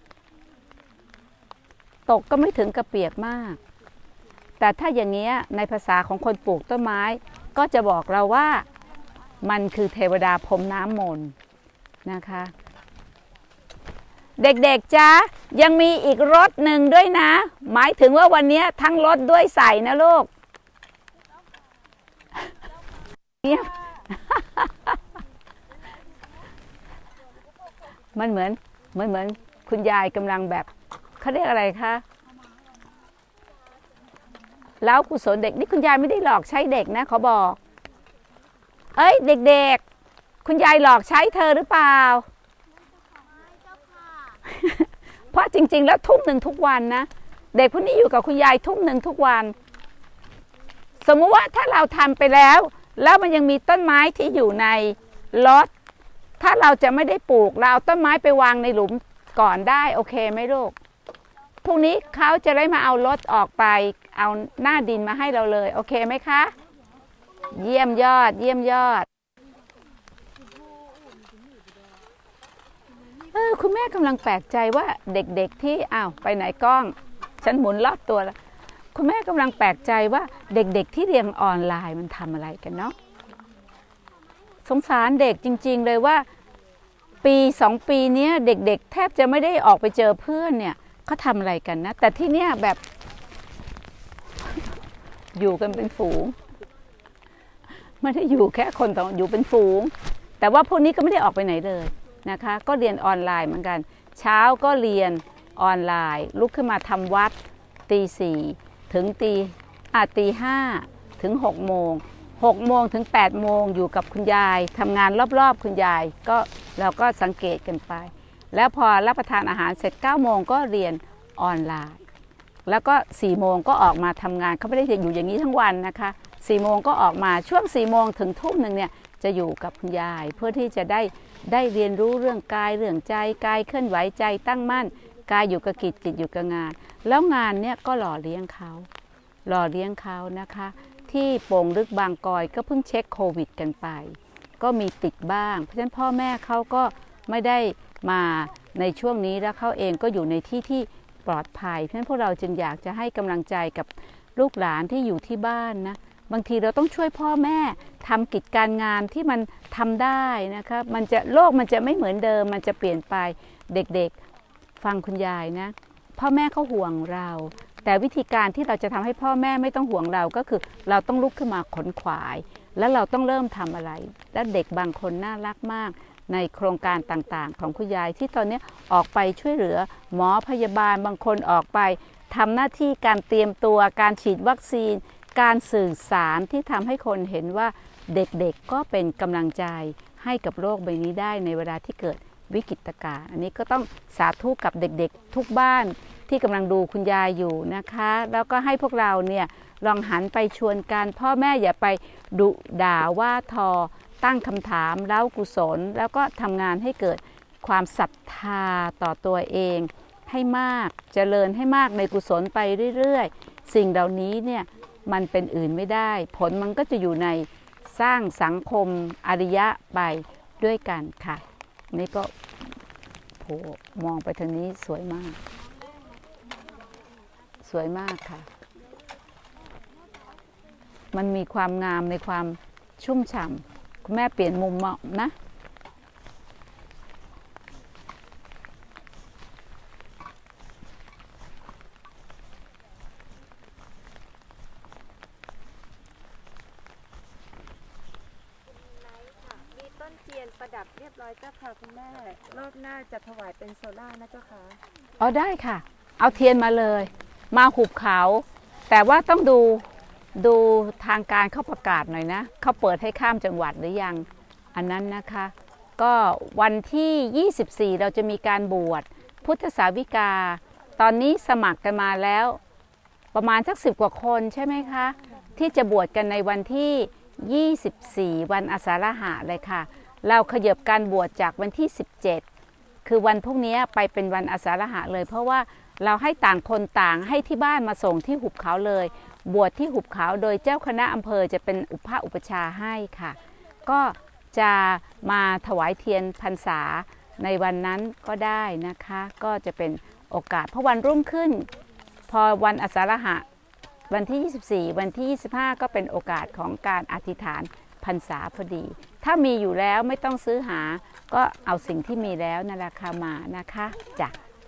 ตกก็ไม่ถึงกับเปียกมากแต่ถ้าอย่างนี้ในภาษาของคนปลูกต้นไม้ก็จะบอกเราว่ามันคือเทวดาพรมน้ำมนต์นะคะเด็กๆจ๊ะยังมีอีกรสหนึ่งด้วยนะหมายถึงว่าวันนี้ทั้งรสด้วยใส่นะลูกมันเหมือนคุณยายกำลังแบบเขาเรียกอะไรคะแล้วกุศลเด็กนี่คุณยายไม่ได้หลอกใช้เด็กนะเขาบอกเอ้ยเด็กๆคุณยายหลอกใช้เธอหรือเปล่าเพราะจริงๆแล้วทุ่มหนึ่งทุกวันนะเด็กพวกนี้อยู่กับคุณยายทุ่มหนึ่งทุกวันสมมุติว่าถ้าเราทำไปแล้วมันยังมีต้นไม้ที่อยู่ในรถถ้าเราจะไม่ได้ปลูกเราเอาต้นไม้ไปวางในหลุมก่อนได้โอเคไหมลูกพรุ่งนี้เขาจะได้มาเอารถออกไปเอาหน้าดินมาให้เราเลยโอเคไหมคะเยี่ยมยอดคุณแม่กำลังแปลกใจว่าเด็กๆที่ไปไหนกล้องฉันหมุนรอบตัวแล้วคุณแม่กำลังแปลกใจว่าเด็กๆที่เรียนออนไลน์มันทำอะไรกันเนาะสงสารเด็กจริงๆเลยว่าปี2 ปีนี้เด็กๆแทบจะไม่ได้ออกไปเจอเพื่อนเนี่ยเขาทำอะไรกันนะแต่ที่เนี่ยแบบอยู่กันเป็นฝูงไม่ได้อยู่แค่คนต่ออยู่เป็นฝูงแต่ว่าพวกนี้ก็ไม่ได้ออกไปไหนเลยนะคะก็เรียนออนไลน์เหมือนกันเช้าก็เรียนออนไลน์ลุกขึ้นมาทำวัดตี 4ถึงตี 5ถึง 6 โมงถึง 8 โมงอยู่กับคุณยายทำงานรอบๆคุณยายก็เราก็สังเกตกันไปแล้วพอรับประทานอาหารเสร็จ9 โมงก็เรียนออนไลน์แล้วก็4 โมงก็ออกมาทำงานเขาไม่ได้อยู่อย่างนี้ทั้งวันนะคะ4 โมงก็ออกมาช่วง4 โมงถึงทุ่มหนึ่งเนี่ยจะอยู่กับคุณยายเพื่อที่จะได้เรียนรู้เรื่องกายเรื่องใจกายเคลื่อนไหวใจตั้งมั่นกายอยู่กับกิจจิตอยู่กับงานแล้วงานเนี่ยก็หล่อเลี้ยงเขานะคะทที่โป่งลึกบางกอยก็เพิ่งเช็คโควิดกันไปก็มีติดบ้างเพราะฉะนั้นพ่อแม่เขาก็ไม่ได้มาในช่วงนี้แล้วเขาเองก็อยู่ในที่ที่ปลอดภัยเพราะฉะนั้นพวกเราจึงอยากจะให้กำลังใจกับลูกหลานที่อยู่ที่บ้านนะบางทีเราต้องช่วยพ่อแม่ทำกิจการงานที่มันทำได้นะคะโลกมันจะไม่เหมือนเดิมมันจะเปลี่ยนไปเด็กๆฟังคุณยายนะพ่อแม่เขาห่วงเราแต่วิธีการที่เราจะทำให้พ่อแม่ไม่ต้องห่วงเราก็คือเราต้องลุกขึ้นมาขนขวายแล้วเราต้องเริ่มทำอะไรและเด็กบางคนน่ารักมากในโครงการต่างๆของคุณยายที่ตอนนี้ออกไปช่วยเหลือหมอพยาบาลบางคนออกไปทำหน้าที่การเตรียมตัวการฉีดวัคซีนการสื่อสารที่ทำให้คนเห็นว่าเด็กๆก็เป็นกำลังใจให้กับโลกใบนี้ได้ในเวลาที่เกิดวิกฤตการณ์อันนี้ก็ต้องสาธุกับเด็กๆทุกบ้านที่กำลังดูคุณยายอยู่นะคะแล้วก็ให้พวกเราเนี่ยลองหันไปชวนกันพ่อแม่อย่าไปดุด่าว่าทอตั้งคำถามเล้ากุศลแล้วก็ทำงานให้เกิดความศรัทธาต่อตัวเองให้มากเจริญให้มากในกุศลไปเรื่อยๆสิ่งเหล่านี้เนี่ยมันเป็นอื่นไม่ได้ผลมันก็จะอยู่ในสร้างสังคมอริยะไปด้วยกันค่ะนี่ก็โหมองไปทางนี้สวยมากสวยมากค่ะมันมีความงามในความชุ่มฉ่ำคุณแม่เปลี่ยนมุมมองนะมีต้นเทียนประดับเรียบร้อยเจ้าค่ะคุณแม่รอบหน้าจะถวายเป็นโซล่านะเจ้าค่ะอ๋อได้ค่ะเอาเทียนมาเลยมาหุบเขาแต่ว่าต้องดูทางการเขาประกาศหน่อยนะเขาเปิดให้ข้ามจังหวัดหรือยังอันนั้นนะคะก็วันที่24เราจะมีการบวชพุทธสาวิกาตอนนี้สมัครกันมาแล้วประมาณสัก10 กว่าคนใช่ไหมคะที่จะบวชกันในวันที่24วันอาสาฬหะเลยค่ะเราขยับการบวชจากวันที่17คือวันพรุ่งนี้ไปเป็นวันอาสาฬหะเลยเพราะว่าเราให้ต่างคนต่างให้ที่บ้านมาส่งที่หุบเขาเลยบวชที่หุบเขาโดยเจ้าคณะอำเภอจะเป็นอุปชาให้ค่ะก็จะมาถวายเทียนพรรษาในวันนั้นก็ได้นะคะก็จะเป็นโอกาสเพราะวันรุ่งขึ้นพอวันอาสาฬหะวันที่24วันที่25ก็เป็นโอกาสของการอธิษฐานพรรษาพอดีถ้ามีอยู่แล้วไม่ต้องซื้อหาก็เอาสิ่งที่มีแล้วนั่นแหละค่ะมานะคะจ้ะ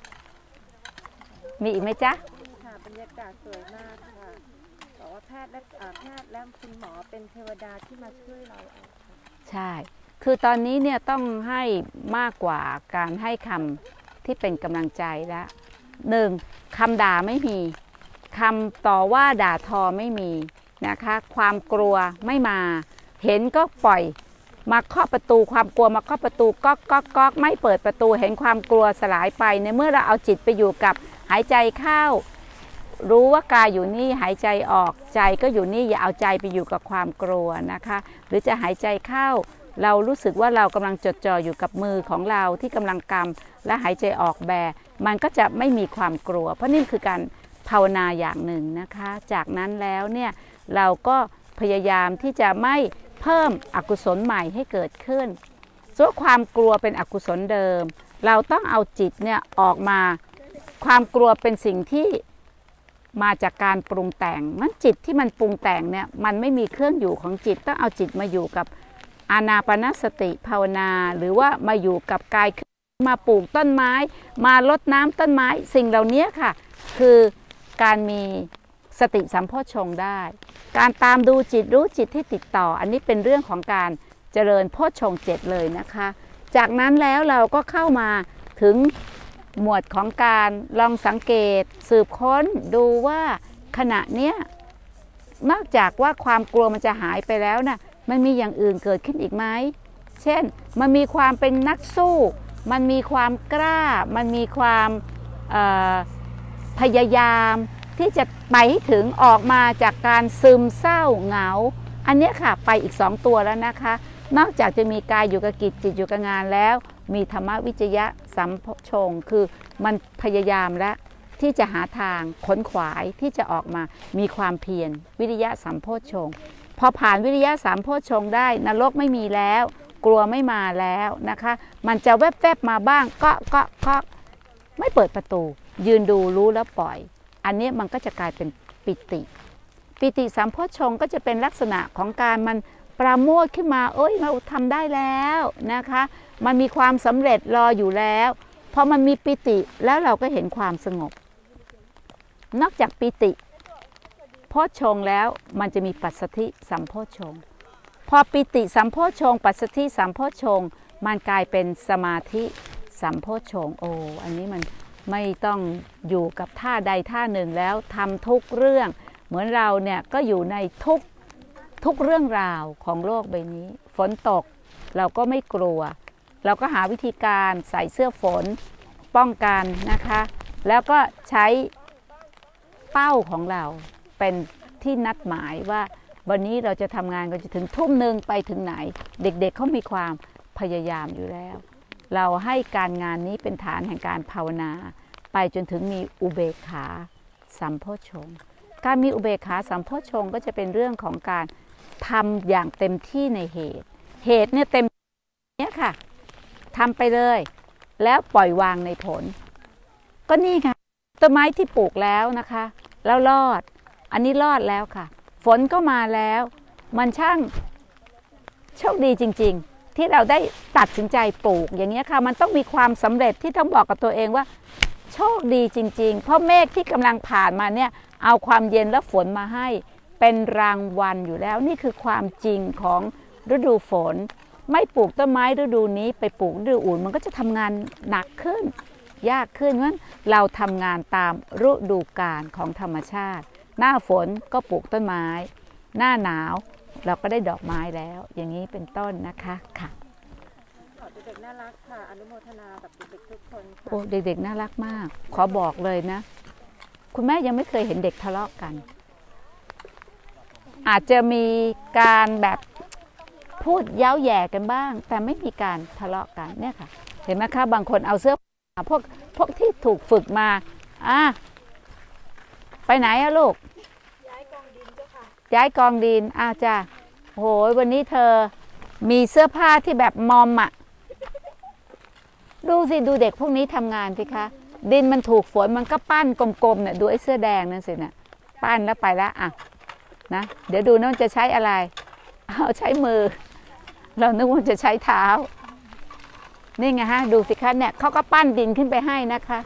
มีอีกไหมจ๊ะค่ะบรรยากาศสวยมากค่ะบอกว่าแพทย์และคุณหมอเป็นเทวดาที่มาช่วยเราค่ะใช่คือตอนนี้เนี่ยต้องให้มากกว่าการให้คำที่เป็นกำลังใจแล้ว1คำด่าไม่มีคำต่อว่าด่าทอไม่มีนะคะความกลัวไม่มาเห็นก็ปล่อยมาเคาะประตูความกลัวมาเคาะประตูก๊อกก๊อกก๊อกไม่เปิดประตูเห็นความกลัวสลายไปในเมื่อเราเอาจิตไปอยู่กับหายใจเข้ารู้ว่ากายอยู่นี่หายใจออกใจก็อยู่นี่อย่าเอาใจไปอยู่กับความกลัวนะคะหรือจะหายใจเข้าเรารู้สึกว่าเรากำลังจดจ่ออยู่กับมือของเราที่กำลังกำและหายใจออกแบมันก็จะไม่มีความกลัวเพราะนี่คือการภาวนาอย่างหนึ่งนะคะจากนั้นแล้วเนี่ยเราก็พยายามที่จะไม่เพิ่มอกุศลใหม่ให้เกิดขึ้นส่วนความกลัวเป็นอกุศลเดิมเราต้องเอาจิตเนี่ยออกมาความกลัวเป็นสิ่งที่มาจากการปรุงแต่งมันจิตที่มันปรุงแต่งเนี่ยมันไม่มีเครื่องอยู่ของจิตต้องเอาจิตมาอยู่กับอานาปานสติภาวนาหรือว่ามาอยู่กับกายมาปลูกต้นไม้มารดน้ำต้นไม้สิ่งเหล่านี้ค่ะคือการมีสติสัมโพชฌงค์ได้การตามดูจิตรู้จิตที่ติดต่ออันนี้เป็นเรื่องของการเจริญโพชฌงค์7เลยนะคะจากนั้นแล้วเราก็เข้ามาถึงหมวดของการลองสังเกตสืบค้นดูว่าขณะเนี้ยนอกจากว่าความกลัวมันจะหายไปแล้วนะมันมีอย่างอื่นเกิดขึ้นอีกไหมเช่นมันมีความเป็นนักสู้มันมีความกล้ามันมีความพยายามที่จะไปให้ถึงออกมาจากการซึมเศร้าเหงาอันนี้ค่ะไปอีก2ตัวแล้วนะคะนอกจากจะมีกายอยู่กับกิจจิตอยู่กับงานแล้วมีธรรมวิจยะสัมโพชฌงค์คือมันพยายามและที่จะหาทางขนขวายที่จะออกมามีความเพียรวิริยะสัมโพชฌงค์พอผ่านวิริยะสัมโพชฌงค์ได้นรกไม่มีแล้วกลัวไม่มาแล้วนะคะมันจะแวบๆมาบ้างก็ไม่เปิดประตูยืนดูรู้แล้วปล่อยอันนี้มันก็จะกลายเป็นปิติสัมโพชฌงค์ก็จะเป็นลักษณะของการมันปราโมทย์ขึ้นมาเราทำได้แล้วนะคะมันมีความสำเร็จรออยู่แล้วพอมันมีปิติแล้วเราก็เห็นความสงบนอกจากปิติโพชฌงค์แล้วมันจะมีปัสสัทธิสัมโพชฌงค์พอปิติสัมโพชฌงค์ปัสสัทธิสัมโพชฌงค์มันกลายเป็นสมาธิสัมโพชฌงค์อันนี้มันไม่ต้องอยู่กับท่าใดท่าหนึ่งแล้วทำทุกเรื่องเหมือนเราเนี่ยก็อยู่ในทุกเรื่องราวของโลกใบนี้ฝนตกเราก็ไม่กลัวเราก็หาวิธีการใส่เสื้อฝนป้องกันนะคะแล้วก็ใช้เป้าของเราเป็นที่นัดหมายว่าวันนี้เราจะทำงานก็จะถึงทุ่มหนึ่งไปถึงไหนเด็กๆ เขามีความพยายามอยู่แล้วเราให้การงานนี้เป็นฐานแห่งการภาวนาไปจนถึงมีอุเบกขาสัมโพชฌงค์การมีอุเบกขาสัมโพชฌงค์ก็จะเป็นเรื่องของการทำอย่างเต็มที่ในเหตุเนี่ยเต็มเนี่ยค่ะทำไปเลยแล้วปล่อยวางในผลก็นี่ค่ะต้นไม้ที่ปลูกแล้วนะคะแล้วรอดอันนี้รอดแล้วค่ะฝนก็มาแล้วมันช่างโชคดีจริงๆที่เราได้ตัดสินใจปลูกอย่างนี้ค่ะมันต้องมีความสำเร็จที่ต้องบอกกับตัวเองว่าโชคดีจริงๆเพราะเมฆที่กำลังผ่านมาเนี่ยเอาความเย็นและฝนมาให้เป็นรางวัลอยู่แล้วนี่คือความจริงของฤดูฝนไม่ปลูกต้นไม้ฤดูนี้ไปปลูกฤดูอื่นมันก็จะทำงานหนักขึ้นยากขึ้นเพราะฉะนั้นเราทำงานตามฤดูกาลของธรรมชาติหน้าฝนก็ปลูกต้นไม้หน้าหนาวเราก็ได้ดอกไม้แล้วอย่างนี้เป็นต้นนะคะค่ะเด็กๆน่ารักค่ะอนุโมทนากับเด็กๆทุกคนค่ะโอ้เด็กๆน่ารักมากขอบอกเลยนะคุณแม่ยังไม่เคยเห็นเด็กทะเลาะกันอาจจะมีการแบบพูดเย้าแย่กันบ้างแต่ไม่มีการทะเลาะกันเนี่ยค่ะเห็นไหมคะบางคนเอาเสื้อพวกที่ถูกฝึกมาไปไหนอะลูกย้ายกองดินเจ้าค่ะย้ายกองดินจ้ะโหยวันนี้เธอมีเสื้อผ้าที่แบบมอมอะดูสิดูเด็กพวกนี้ทำงานสิคะดินมันถูกฝนมันก็ปั้นกลมๆเนี่ยดูไอ้เสื้อแดงนั่นสิเนี่ยปั้นแล้วไปแล้วนะเดี๋ยวดูนะมันจะใช้อะไรเอาใช้มือเรานึกว่าจะใช้เท้านี่ไงฮะดูสิคะเนี่ยเขาก็ปั้นดินขึ้นไปให้นะคะ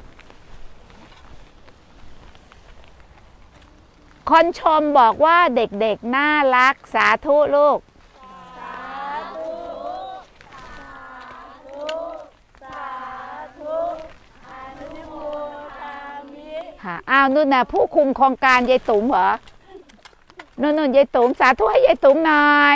คนชมบอกว่าเด็กๆน่ารักสาธุลูกสาธุอนุโมทามิค่ะนู่นน่ะผู้คุมโครงการยายตุ๋มเหรอนู่นยายตุ๋มสาธุให้ยายตุ๋มหน่อย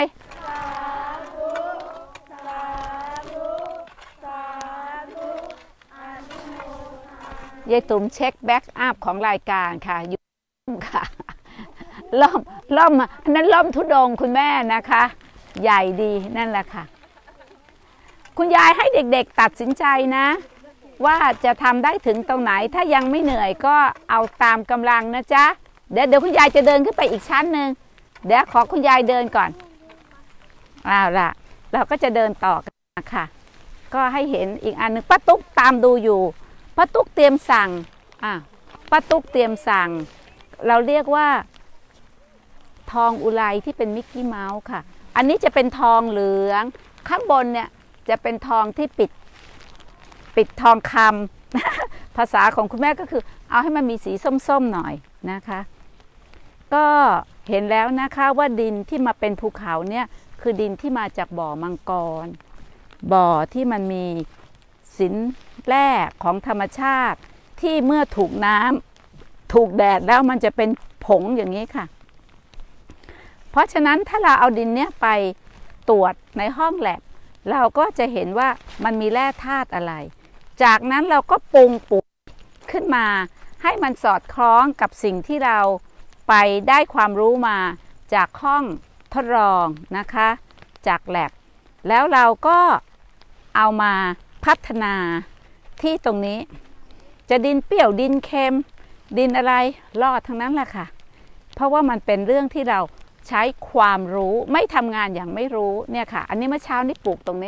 ยายตุ๋มเช็คแบ็กอัพของรายการค่ะอยู่ค่ะล่มนั้นล่มธุดงคุณแม่นะคะใหญ่ดีนั่นแหละค่ะคุณยายให้เด็กๆตัดสินใจนะว่าจะทำได้ถึงตรงไหนถ้ายังไม่เหนื่อยก็เอาตามกำลังนะจ๊ะเดี๋ยวคุณยายจะเดินขึ้นไปอีกชั้นหนึ่งเดี๋ยวขอคุณยายเดินก่อนล่ะเราก็จะเดินต่อกันค่ะก็ให้เห็นอีกอันนึงป้าตุ๊กตามดูอยู่ป้าตุ๊กเตรียมสั่งป้าตุ๊กเตรียมสั่งเราเรียกว่าทองอุไรที่เป็นมิกกี้เมาส์ค่ะอันนี้จะเป็นทองเหลืองข้างบนเนี่ยจะเป็นทองที่ปิดทองคำภาษาของคุณแม่ก็คือเอาให้มันมีสีส้มๆหน่อยนะคะก็เห็นแล้วนะคะว่าดินที่มาเป็นภูเขาเนี่ยคือดินที่มาจากบ่อมังกรบ่อที่มันมีสินแร่ของธรรมชาติที่เมื่อถูกน้ำถูกแดดแล้วมันจะเป็นผงอย่างนี้ค่ะเพราะฉะนั้นถ้าเราเอาดินเนี้ยไปตรวจในห้องแลบเราก็จะเห็นว่ามันมีแร่ธาตุอะไรจากนั้นเราก็ปรุงปุ๋ยขึ้นมาให้มันสอดคล้องกับสิ่งที่เราไปได้ความรู้มาจากห้องทดลองนะคะจากแลบแล้วเราก็เอามาพัฒนาที่ตรงนี้จะดินเปรี้ยวดินเค็มดินอะไรรอดทั้งนั้นแหละค่ะเพราะว่ามันเป็นเรื่องที่เราใช้ความรู้ไม่ทำงานอย่างไม่รู้เนี่ยค่ะอันนี้เมื่อเช้านี่ปลูกตรงนี้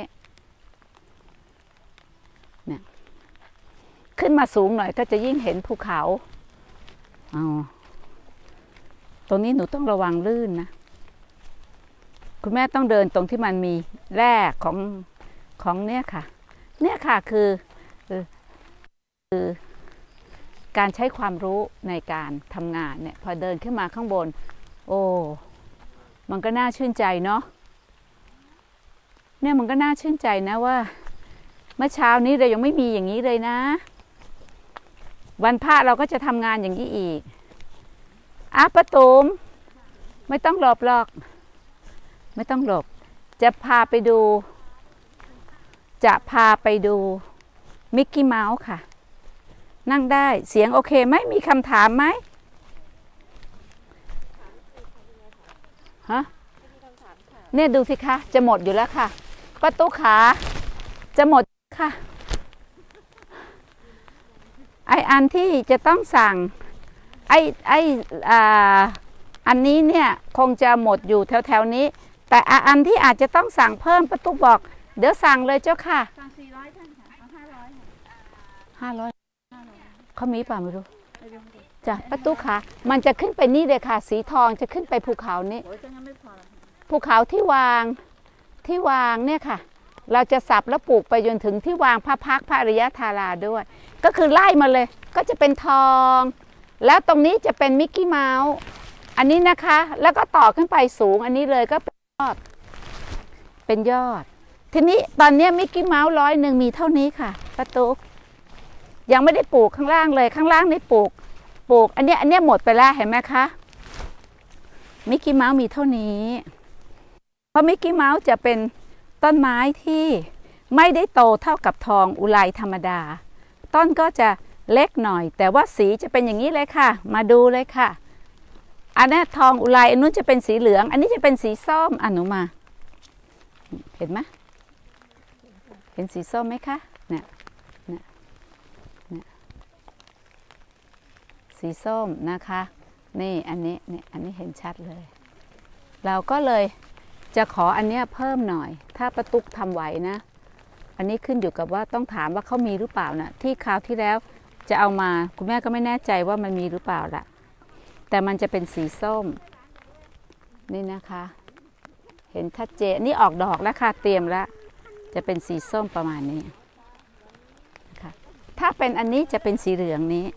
เนี่ยขึ้นมาสูงหน่อยก็จะยิ่งเห็นภูเขาตรงนี้หนูต้องระวังลื่นนะคุณแม่ต้องเดินตรงที่มันมีแร่ของเนี่ยค่ะคือการใช้ความรู้ในการทำงานเนี่ยพอเดินขึ้นมาข้างบนโอ้มันก็น่าชื่นใจเนาะเนี่ยมันก็น่าชื่นใจนะว่าเมื่อเช้านี้เรายังไม่มีอย่างนี้เลยนะวันพระเราก็จะทำงานอย่างนี้อีกป้าตูมไม่ต้องหลบหรอกไม่ต้องหลบจะพาไปดูมิกกี้เมาส์ค่ะนั่งได้เสียงโอเคไหมมีคำถามไหมฮะเนี่ยดูสิคะจะหมดอยู่แล้วค่ะป้าตุ๊กขาจะหมดค่ะไออันที่จะต้องสั่งอันนี้เนี่ยคงจะหมดอยู่แถวนี้แต่อันที่อาจจะต้องสั่งเพิ่มป้าตุ๊กบอกเดี๋ยวสั่งเลยเจ้าค่ะสั่ง400ท่านค่ะเอา500เขามีป่ะไม่รู้จ้ะป้าตุ๊กค่ะมันจะขึ้นไปนี่เลยค่ะสีทองจะขึ้นไปภูเขานี้ภูเขาที่วางเนี่ยค่ะเราจะสับแล้วปลูกไปจนถึงที่วางพระพักตร์พระอริยธาราด้วยก็คือไล่มาเลยก็จะเป็นทองแล้วตรงนี้จะเป็นมิกกี้เมาส์อันนี้นะคะแล้วก็ต่อขึ้นไปสูงอันนี้เลยก็เป็นยอดทีนี้ตอนนี้มิกกี้เมาส์100มีเท่านี้ค่ะป้าตุ๊กยังไม่ได้ปลูกข้างล่างเลยข้างล่างนี่ปลูกอันนี้หมดไปแล้วเห็นไหมคะมิกกี้เมาส์มีเท่านี้เพราะมิกกี้เมาส์จะเป็นต้นไม้ที่ไม่ได้โตเท่ากับทองอุไรธรรมดาต้นก็จะเล็กหน่อยแต่ว่าสีจะเป็นอย่างนี้เลยค่ะมาดูเลยค่ะอันนี้ทองอุไรอันนู้นจะเป็นสีเหลืองอันนี้จะเป็นสีส้มหนูมาเห็นไหมเห็นสีส้มไหมคะเนี่ยสีส้มนะคะนี่อันนี้เห็นชัดเลยเราก็เลยจะขออันเนี้ยเพิ่มหน่อยถ้าป้าตุ๊กทำไหวนะอันนี้ขึ้นอยู่กับว่าต้องถามว่าเขามีหรือเปล่านะที่คราวที่แล้วจะเอามาคุณแม่ก็ไม่แน่ใจว่ามันมีหรือเปล่าล่ะแต่มันจะเป็นสีส้มนี่นะคะเห็นชัดเจนนี่ออกดอกแล้วค่ะเตรียมแล้วจะเป็นสีส้มประมาณนี้นะคะถ้าเป็นอันนี้จะเป็นสีเหลืองนี้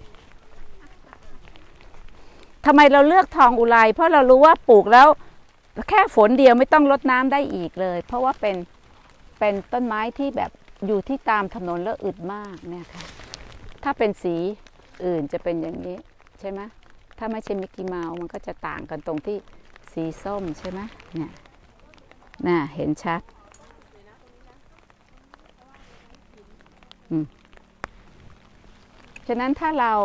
ทำไมเราเลือกทองอุไรเพราะเรารู้ว่าปลูกแล้วแค่ฝนเดียวไม่ต้องรดน้ำได้อีกเลยเพราะว่าเป็นต้นไม้ที่แบบอยู่ที่ตามถนนแล้วอึดมากเนี่ยค่ะถ้าเป็นสีอื่นจะเป็นอย่างนี้ใช่ไหมถ้าไม่ใช่มิกกี้เมาส์มันก็จะต่างกันตรงที่สีส้มใช่ไหมเนี่ยน่ะเห็นชัดฉะนั้นถ้าเรา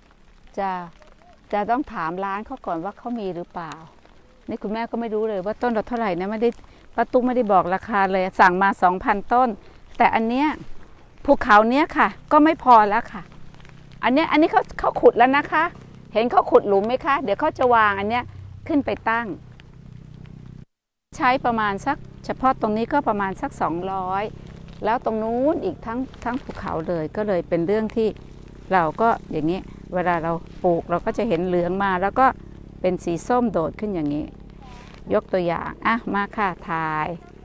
จะต้องถามร้านเขาก่อนว่าเขามีหรือเปล่านี่คุณแม่ก็ไม่รู้เลยว่าต้นเราเท่าไหร่นะไม่ได้ป้าตุ๊กไม่ได้บอกราคาเลยสั่งมา 2,000 ต้นแต่อันเนี้ยภูเขาเนี้ยค่ะก็ไม่พอแล้วค่ะอันนี้เขาขุดแล้วนะคะเห็นเขาขุดหลุมไหมคะเดี๋ยวเขาจะวางอันเนี้ยขึ้นไปตั้งใช้ประมาณสักเฉพาะตรงนี้ก็ประมาณสัก200แล้วตรงนู้นอีกทั้งภูเขาเลยก็เลยเป็นเรื่องที่เราก็อย่างนี้เวลาเราปลูกเราก็จะเห็นเหลืองมาแล้วก็เป็นสีส้มโดดขึ้นอย่างนี้ยกตัวอย่างมาค่ะถ่าย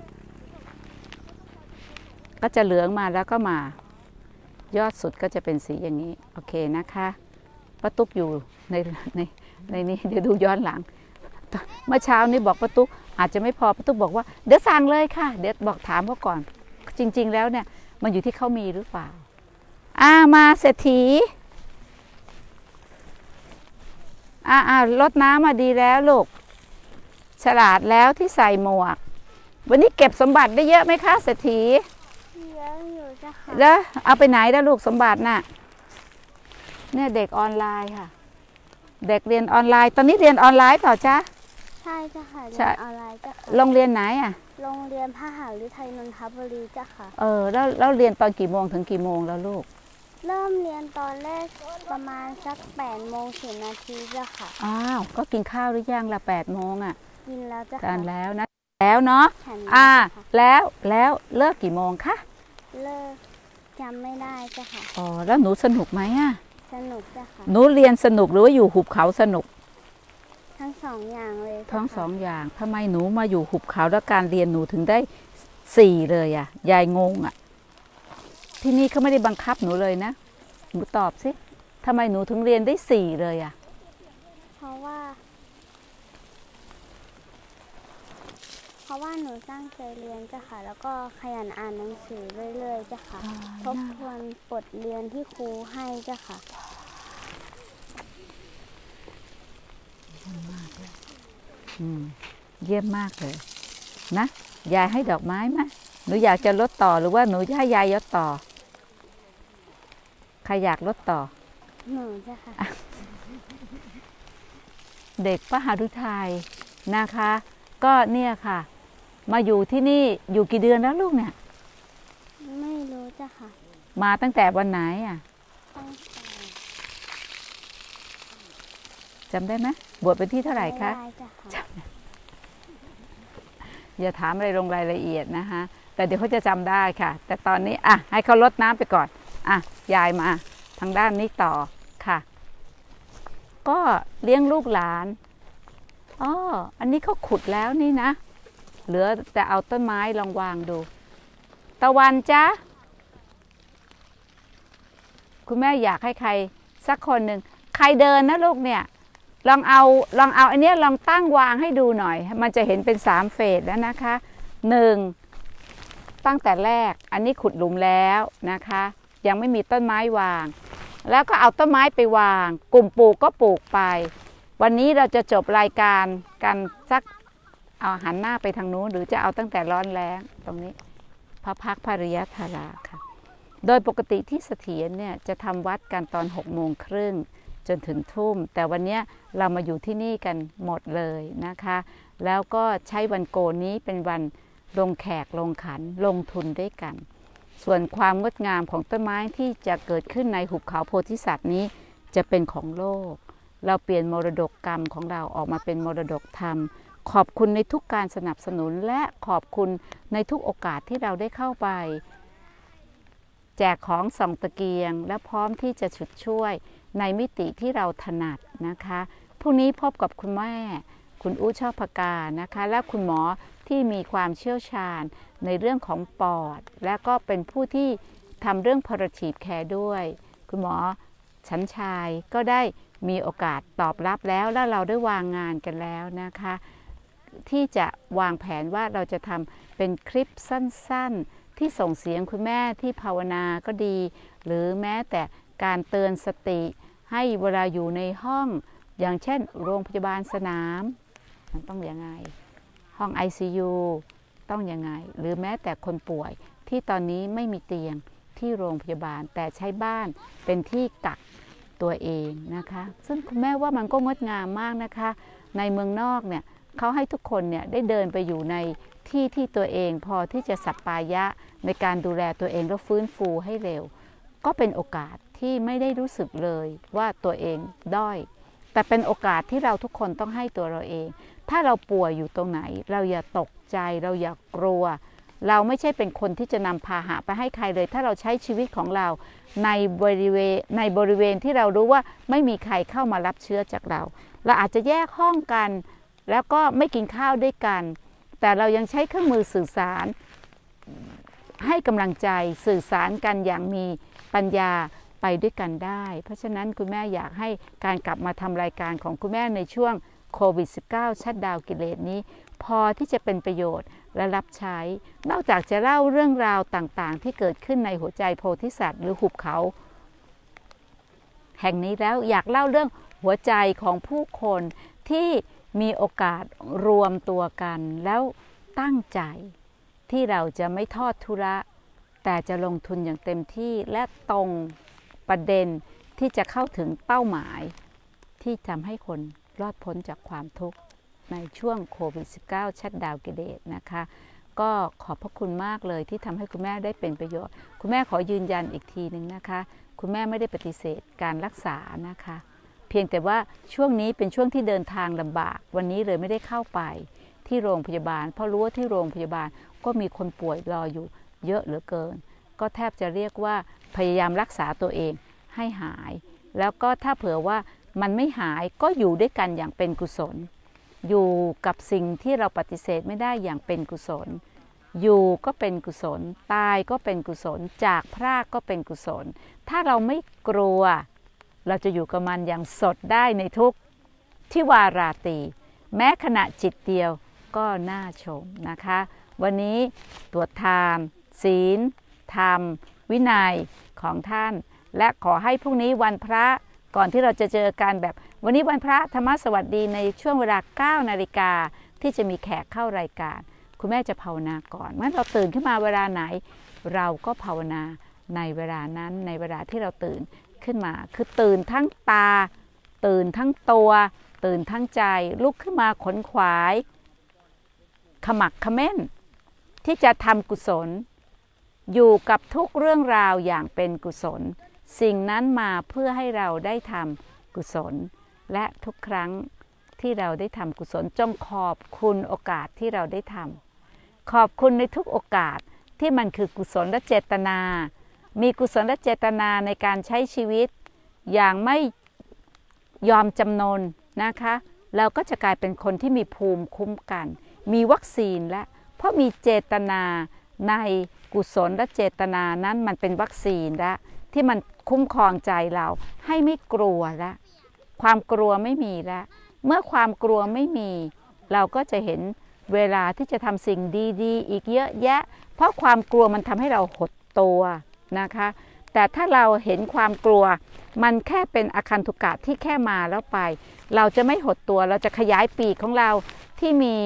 ก็จะเหลืองมาแล้วก็มายอดสุดก็จะเป็นสีอย่างนี้โอเคนะคะป้าตุ๊กอยู่ในนี้เดี๋ยวดูย้อนหลังเมื่อเช้านี้บอกป้าตุ๊กอาจจะไม่พอป้าตุ๊กบอกว่าเดี๋ยวสั่งเลยค่ะเดี๋ยวบอกถามเขาก่อนจริงๆแล้วเนี่ยมันอยู่ที่เขามีหรือเปล่ามาเศรษฐีรดน้ำมาดีแล้วลูกฉลาดแล้วที่ใส่หมวกวันนี้เก็บสมบัติได้เยอะไหมคะเศรษฐีเยอะอยู่จ้ะค่ะแล้วเอาไปไหนแล้วลูกสมบัติน่ะเนี่ยเด็กออนไลน์ค่ะเด็กเรียนออนไลน์ตอนนี้เรียนออนไลน์เปล่าจ๊ะใช่จ้ะค่ะเรียนออนไลน์จ้ะค่ะโรงเรียนไหนโรงเรียนพหฤทัยนนทบุรีจ้ะค่ะแล้วเรียนตอนกี่โมงถึงกี่โมงแล้วลูกเริ่มเรียนตอนแรกประมาณสัก8:10 นาทีเจ้าค่ะอ้าวก็กินข้าวหรือยังละ8 โมงอ่ะกินแล้วเจ้าทาค่ะนแล้วนะแล้วเนาะฉันแล้วค่ะแล้วเลิกกี่โมงคะเลิกจำไม่ได้เจ้าค่ะอ๋อแล้วหนูสนุกไหมอ่ะสนุกเจ้าค่ะหนูเรียนสนุกหรือว่าอยู่หุบเขาสนุกทั้ง2 อย่างเลยทั้ง2 อย่างทำไมหนูมาอยู่หุบเขาแล้วการเรียนหนูถึงได้4เลยอ่ะยายงงอ่ะที่นี่เขาไม่ได้บังคับหนูเลยนะหนูตอบสิทำไมหนูถึงเรียนได้4เลยอ่ะเพราะว่าหนูตั้งใจเรียนเจ้าค่ะแล้วก็ขยันอ่านหนังสือเรื่อยๆเจ้าค่ะทบทวนบทเรียนที่ครูให้เจ้าค่ะเยี่ยมมากเลยนะยายให้ดอกไม้ไหมหนูอยากจะลดต่อหรือว่าหนูจะให้ยายลดต่อใครอยากลดต่อหนูเจ้าค่ะเด็กพระหฤทัยนะคะก็เนี่ยค่ะมาอยู่ที่นี่อยู่กี่เดือนแล้วลูกเนี่ยไม่รู้เจ้าค่ะมาตั้งแต่วันไหนอ่ะจำได้ไหมบวชเป็นที่เท่าไหร่คะอย่าถามอะไรลงรายละเอียดนะคะแต่เดี๋ยวเขาจะจำได้ค่ะแต่ตอนนี้อ่ะให้เขาลดน้ำไปก่อนอ่ะยายมาทางด้านนี้ต่อค่ะก็เลี้ยงลูกหลานอ๋ออันนี้เขาขุดแล้วนี่นะเหลือแต่เอาต้นไม้ลองวางดูตะวันจ๊ะคุณแม่อยากให้ใครสักคนหนึ่งใครเดินนะลูกเนี่ยลองเอาอันนี้ลองตั้งวางให้ดูหน่อยมันจะเห็นเป็น3 เฟสแล้วนะคะ1ตั้งแต่แรกอันนี้ขุดหลุมแล้วนะคะยังไม่มีต้นไม้วางแล้วก็เอาต้นไม้ไปวางกลุ่มปลูกก็ปลูกไปวันนี้เราจะจบรายการกันสักเอาหันหน้าไปทางนู้นหรือจะเอาตั้งแต่ร้อนแล้งตรงนี้พระพักพริยธาราค่ะโดยปกติที่เสถียรเนี่ยจะทำวัดกันตอน6:30จนถึงทุ่มแต่วันนี้เรามาอยู่ที่นี่กันหมดเลยนะคะแล้วก็ใช้วันโกนนี้เป็นวันลงแขกลงขันลงทุนด้วยกันส่วนความงดงามของต้นไม้ที่จะเกิดขึ้นในหุบเขาโพธิสัตว์นี้จะเป็นของโลกเราเปลี่ยนมรดกกรรมของเราออกมาเป็นมรดกธรรมขอบคุณในทุกการสนับสนุนและขอบคุณในทุกโอกาสที่เราได้เข้าไปแจกของส่องตะเกียงและพร้อมที่จะฉุดช่วยในมิติที่เราถนัดนะคะพรุ่งนี้พบกับคุณแม่คุณอู้ชอบพกานะคะและคุณหมอที่มีความเชี่ยวชาญในเรื่องของปอดและก็เป็นผู้ที่ทำเรื่อง palliative care ด้วยคุณหมอชันชัยก็ได้มีโอกาสตอบรับแล้วและเราได้วางงานกันแล้วนะคะที่จะวางแผนว่าเราจะทำเป็นคลิปสั้นๆที่ส่งเสียงคุณแม่ที่ภาวนาก็ดีหรือแม้แต่การเตือนสติให้เวลาอยู่ในห้องอย่างเช่นโรงพยาบาลสนามมันต้องยังไงห้อง ICU ต้องยังไงหรือแม้แต่คนป่วยที่ตอนนี้ไม่มีเตียงที่โรงพยาบาลแต่ใช้บ้านเป็นที่กักตัวเองนะคะซึ่งคุณแม่ว่ามันก็งดงามมากนะคะในเมืองนอกเนี่ยเขาให้ทุกคนเนี่ยได้เดินไปอยู่ในที่ตัวเองพอที่จะสัปปายะในการดูแลตัวเองและฟื้นฟูให้เร็วก็เป็นโอกาสที่ไม่ได้รู้สึกเลยว่าตัวเองด้อยแต่เป็นโอกาสที่เราทุกคนต้องให้ตัวเราเองถ้าเราป่วยอยู่ตรงไหนเราอย่าตกใจเราอย่ากลัวเราไม่ใช่เป็นคนที่จะนำพาหะไปให้ใครเลยถ้าเราใช้ชีวิตของเราในบริเวณที่เรารู้ว่าไม่มีใครเข้ามารับเชื้อจากเราอาจจะแยกห้องกันแล้วก็ไม่กินข้าวด้วยกันแต่เรายังใช้เครื่องมือสื่อสารให้กำลังใจสื่อสารกันอย่างมีปัญญาไปด้วยกันได้เพราะฉะนั้นคุณแม่อยากให้การกลับมาทำรายการของคุณแม่ในช่วงโควิด -19 ชัตดาวน์กิเลสนี้พอที่จะเป็นประโยชน์และรับใช้นอกจากจะเล่าเรื่องราวต่างๆที่เกิดขึ้นในหัวใจโพธิสัตว์หรือหุบเขาแห่งนี้แล้วอยากเล่าเรื่องหัวใจของผู้คนที่มีโอกาสรวมตัวกันแล้วตั้งใจที่เราจะไม่ทอดทุระแต่จะลงทุนอย่างเต็มที่และตรงประเด็นที่จะเข้าถึงเป้าหมายที่ทำให้คนรอดพ้นจากความทุกข์ในช่วงโควิด -19 ชัตดาวน์กิเลสนะคะก็ขอบพระคุณมากเลยที่ทำให้คุณแม่ได้เป็นประโยชน์คุณแม่ขอยืนยันอีกทีหนึ่งนะคะคุณแม่ไม่ได้ปฏิเสธการรักษานะคะเพียงแต่ว่าช่วงนี้เป็นช่วงที่เดินทางลำบากวันนี้เลยไม่ได้เข้าไปที่โรงพยาบาลเพราะรู้ว่าที่โรงพยาบาลก็มีคนป่วยรออยู่เยอะเหลือเกินก็แทบจะเรียกว่าพยายามรักษาตัวเองให้หายแล้วก็ถ้าเผื่อว่ามันไม่หายก็อยู่ด้วยกันอย่างเป็นกุศลอยู่กับสิ่งที่เราปฏิเสธไม่ได้อย่างเป็นกุศลอยู่ก็เป็นกุศลตายก็เป็นกุศลจากพรากก็เป็นกุศลถ้าเราไม่กลัวเราจะอยู่กับมันอย่างสดได้ในทุกที่วาราตรีแม้ขณะจิตเดียวก็น่าชมนะคะวันนี้ตรวจทานศีลธรรมวินัยของท่านและขอให้พรุ่งนี้วันพระก่อนที่เราจะเจอกันแบบวันนี้วันพระธรรมสวัสดีในช่วงเวลา 9 นาฬิกาที่จะมีแขกเข้ารายการคุณแม่จะภาวนาก่อนเมื่อเราตื่นขึ้นมาเวลาไหนเราก็ภาวนาในเวลานั้นในเวลาที่เราตื่นขึ้นมาคือตื่นทั้งตาตื่นทั้งตัวตื่นทั้งใจลุกขึ้นมาขนขวายขมักเขม้นที่จะทำกุศลอยู่กับทุกเรื่องราวอย่างเป็นกุศลสิ่งนั้นมาเพื่อให้เราได้ทำกุศลและทุกครั้งที่เราได้ทำกุศลจงขอบคุณโอกาสที่เราได้ทำขอบคุณในทุกโอกาสที่มันคือกุศลและเจตนามีกุศลและเจตนาในการใช้ชีวิตอย่างไม่ยอมจำนนนะคะเราก็จะกลายเป็นคนที่มีภูมิคุ้มกันมีวัคซีนและเพราะมีเจตนาในกุศลและเจตนานั้นมันเป็นวัคซีนและที่มันคุ้มครองใจเราให้ไม่กลัวและความกลัวไม่มีแล้วเมื่อความกลัวไม่มีเราก็จะเห็นเวลาที่จะทำสิ่งดีๆอีกเยอะแยะเพราะความกลัวมันทำให้เราหดตัวนะคะแต่ถ้าเราเห็นความกลัวมันแค่เป็นอคันตุกะที่แค่มาแล้วไปเราจะไม่หดตัวเราจะขยายปีกของเราที่มี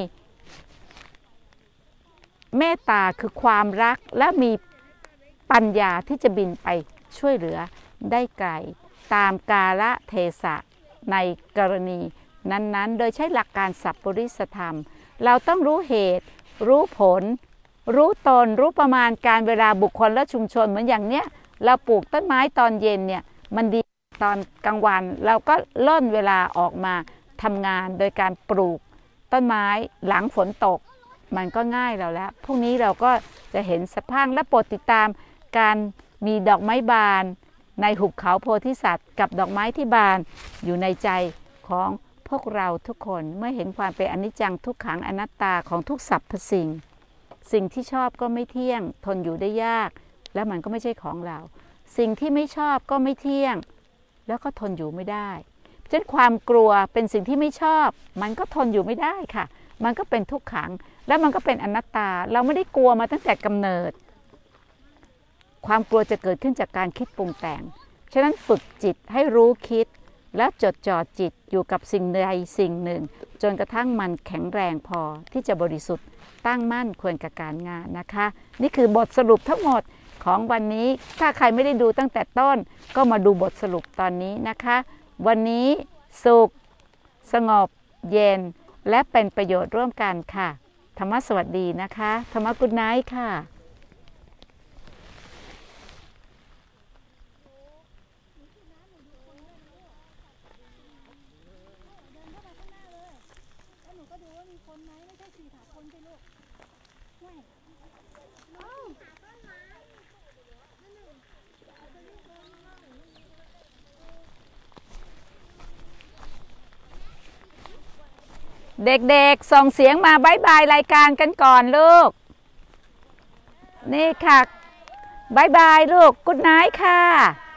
เมตตาคือความรักและมีปัญญาที่จะบินไปช่วยเหลือได้ไกลตามกาลเทศะในกรณีนั้นๆโดยใช้หลักการสัพปริสธรรมเราต้องรู้เหตุรู้ผลรู้ตนรู้ประมาณการเวลาบุคคลและชุมชนเหมือนอย่างเนี้ยเราปลูกต้นไม้ตอนเย็นเนี่ยมันดีตอนกลางวันเราก็ล่นเวลาออกมาทำงานโดยการปลูกต้นไม้หลังฝนตกมันก็ง่ายเราแล้วพรุ่งนี้เราก็จะเห็นสภาพและโปรดติดตามการมีดอกไม้บานในหุบเขาโพธิสัตว์กับดอกไม้ที่บานอยู่ในใจของพวกเราทุกคนเมื่อเห็นความเป็นอนิจจังทุกขังอนัตตาของทุกสรรพสิ่งที่ชอบก็ไม่เที่ยงทนอยู่ได้ยากแล้วมันก็ไม่ใช่ของเราสิ่งที่ไม่ชอบก็ไม่เที่ยงแล้วก็ทนอยู่ไม่ได้ฉะนั้นความกลัวเป็นสิ่งที่ไม่ชอบมันก็ทนอยู่ไม่ได้ค่ะมันก็เป็นทุกขังแล้วมันก็เป็นอนัตตาเราไม่ได้กลัวมาตั้งแต่กำเนิดความกลัวจะเกิดขึ้นจากการคิดปรุงแต่งฉะนั้นฝึกจิตให้รู้คิดและจดจ่อจิตอยู่กับสิ่งใดสิ่งหนึ่งจนกระทั่งมันแข็งแรงพอที่จะบริสุทธิ์ตั้งมั่นควรกับการงานนะคะนี่คือบทสรุปทั้งหมดของวันนี้ถ้าใครไม่ได้ดูตั้งแต่ต้นก็มาดูบทสรุปตอนนี้นะคะวันนี้สุขสงบเย็นและเป็นประโยชน์ร่วมกันค่ะธรรมะสวัสดีนะคะธรรมะกุดไนท์ค่ะเด็กๆส่งเสียงมาบ๊ายบายรายการกันก่อนลูกนี่ค่ะบ๊ายบายลูกกุดไนท์ค่ะ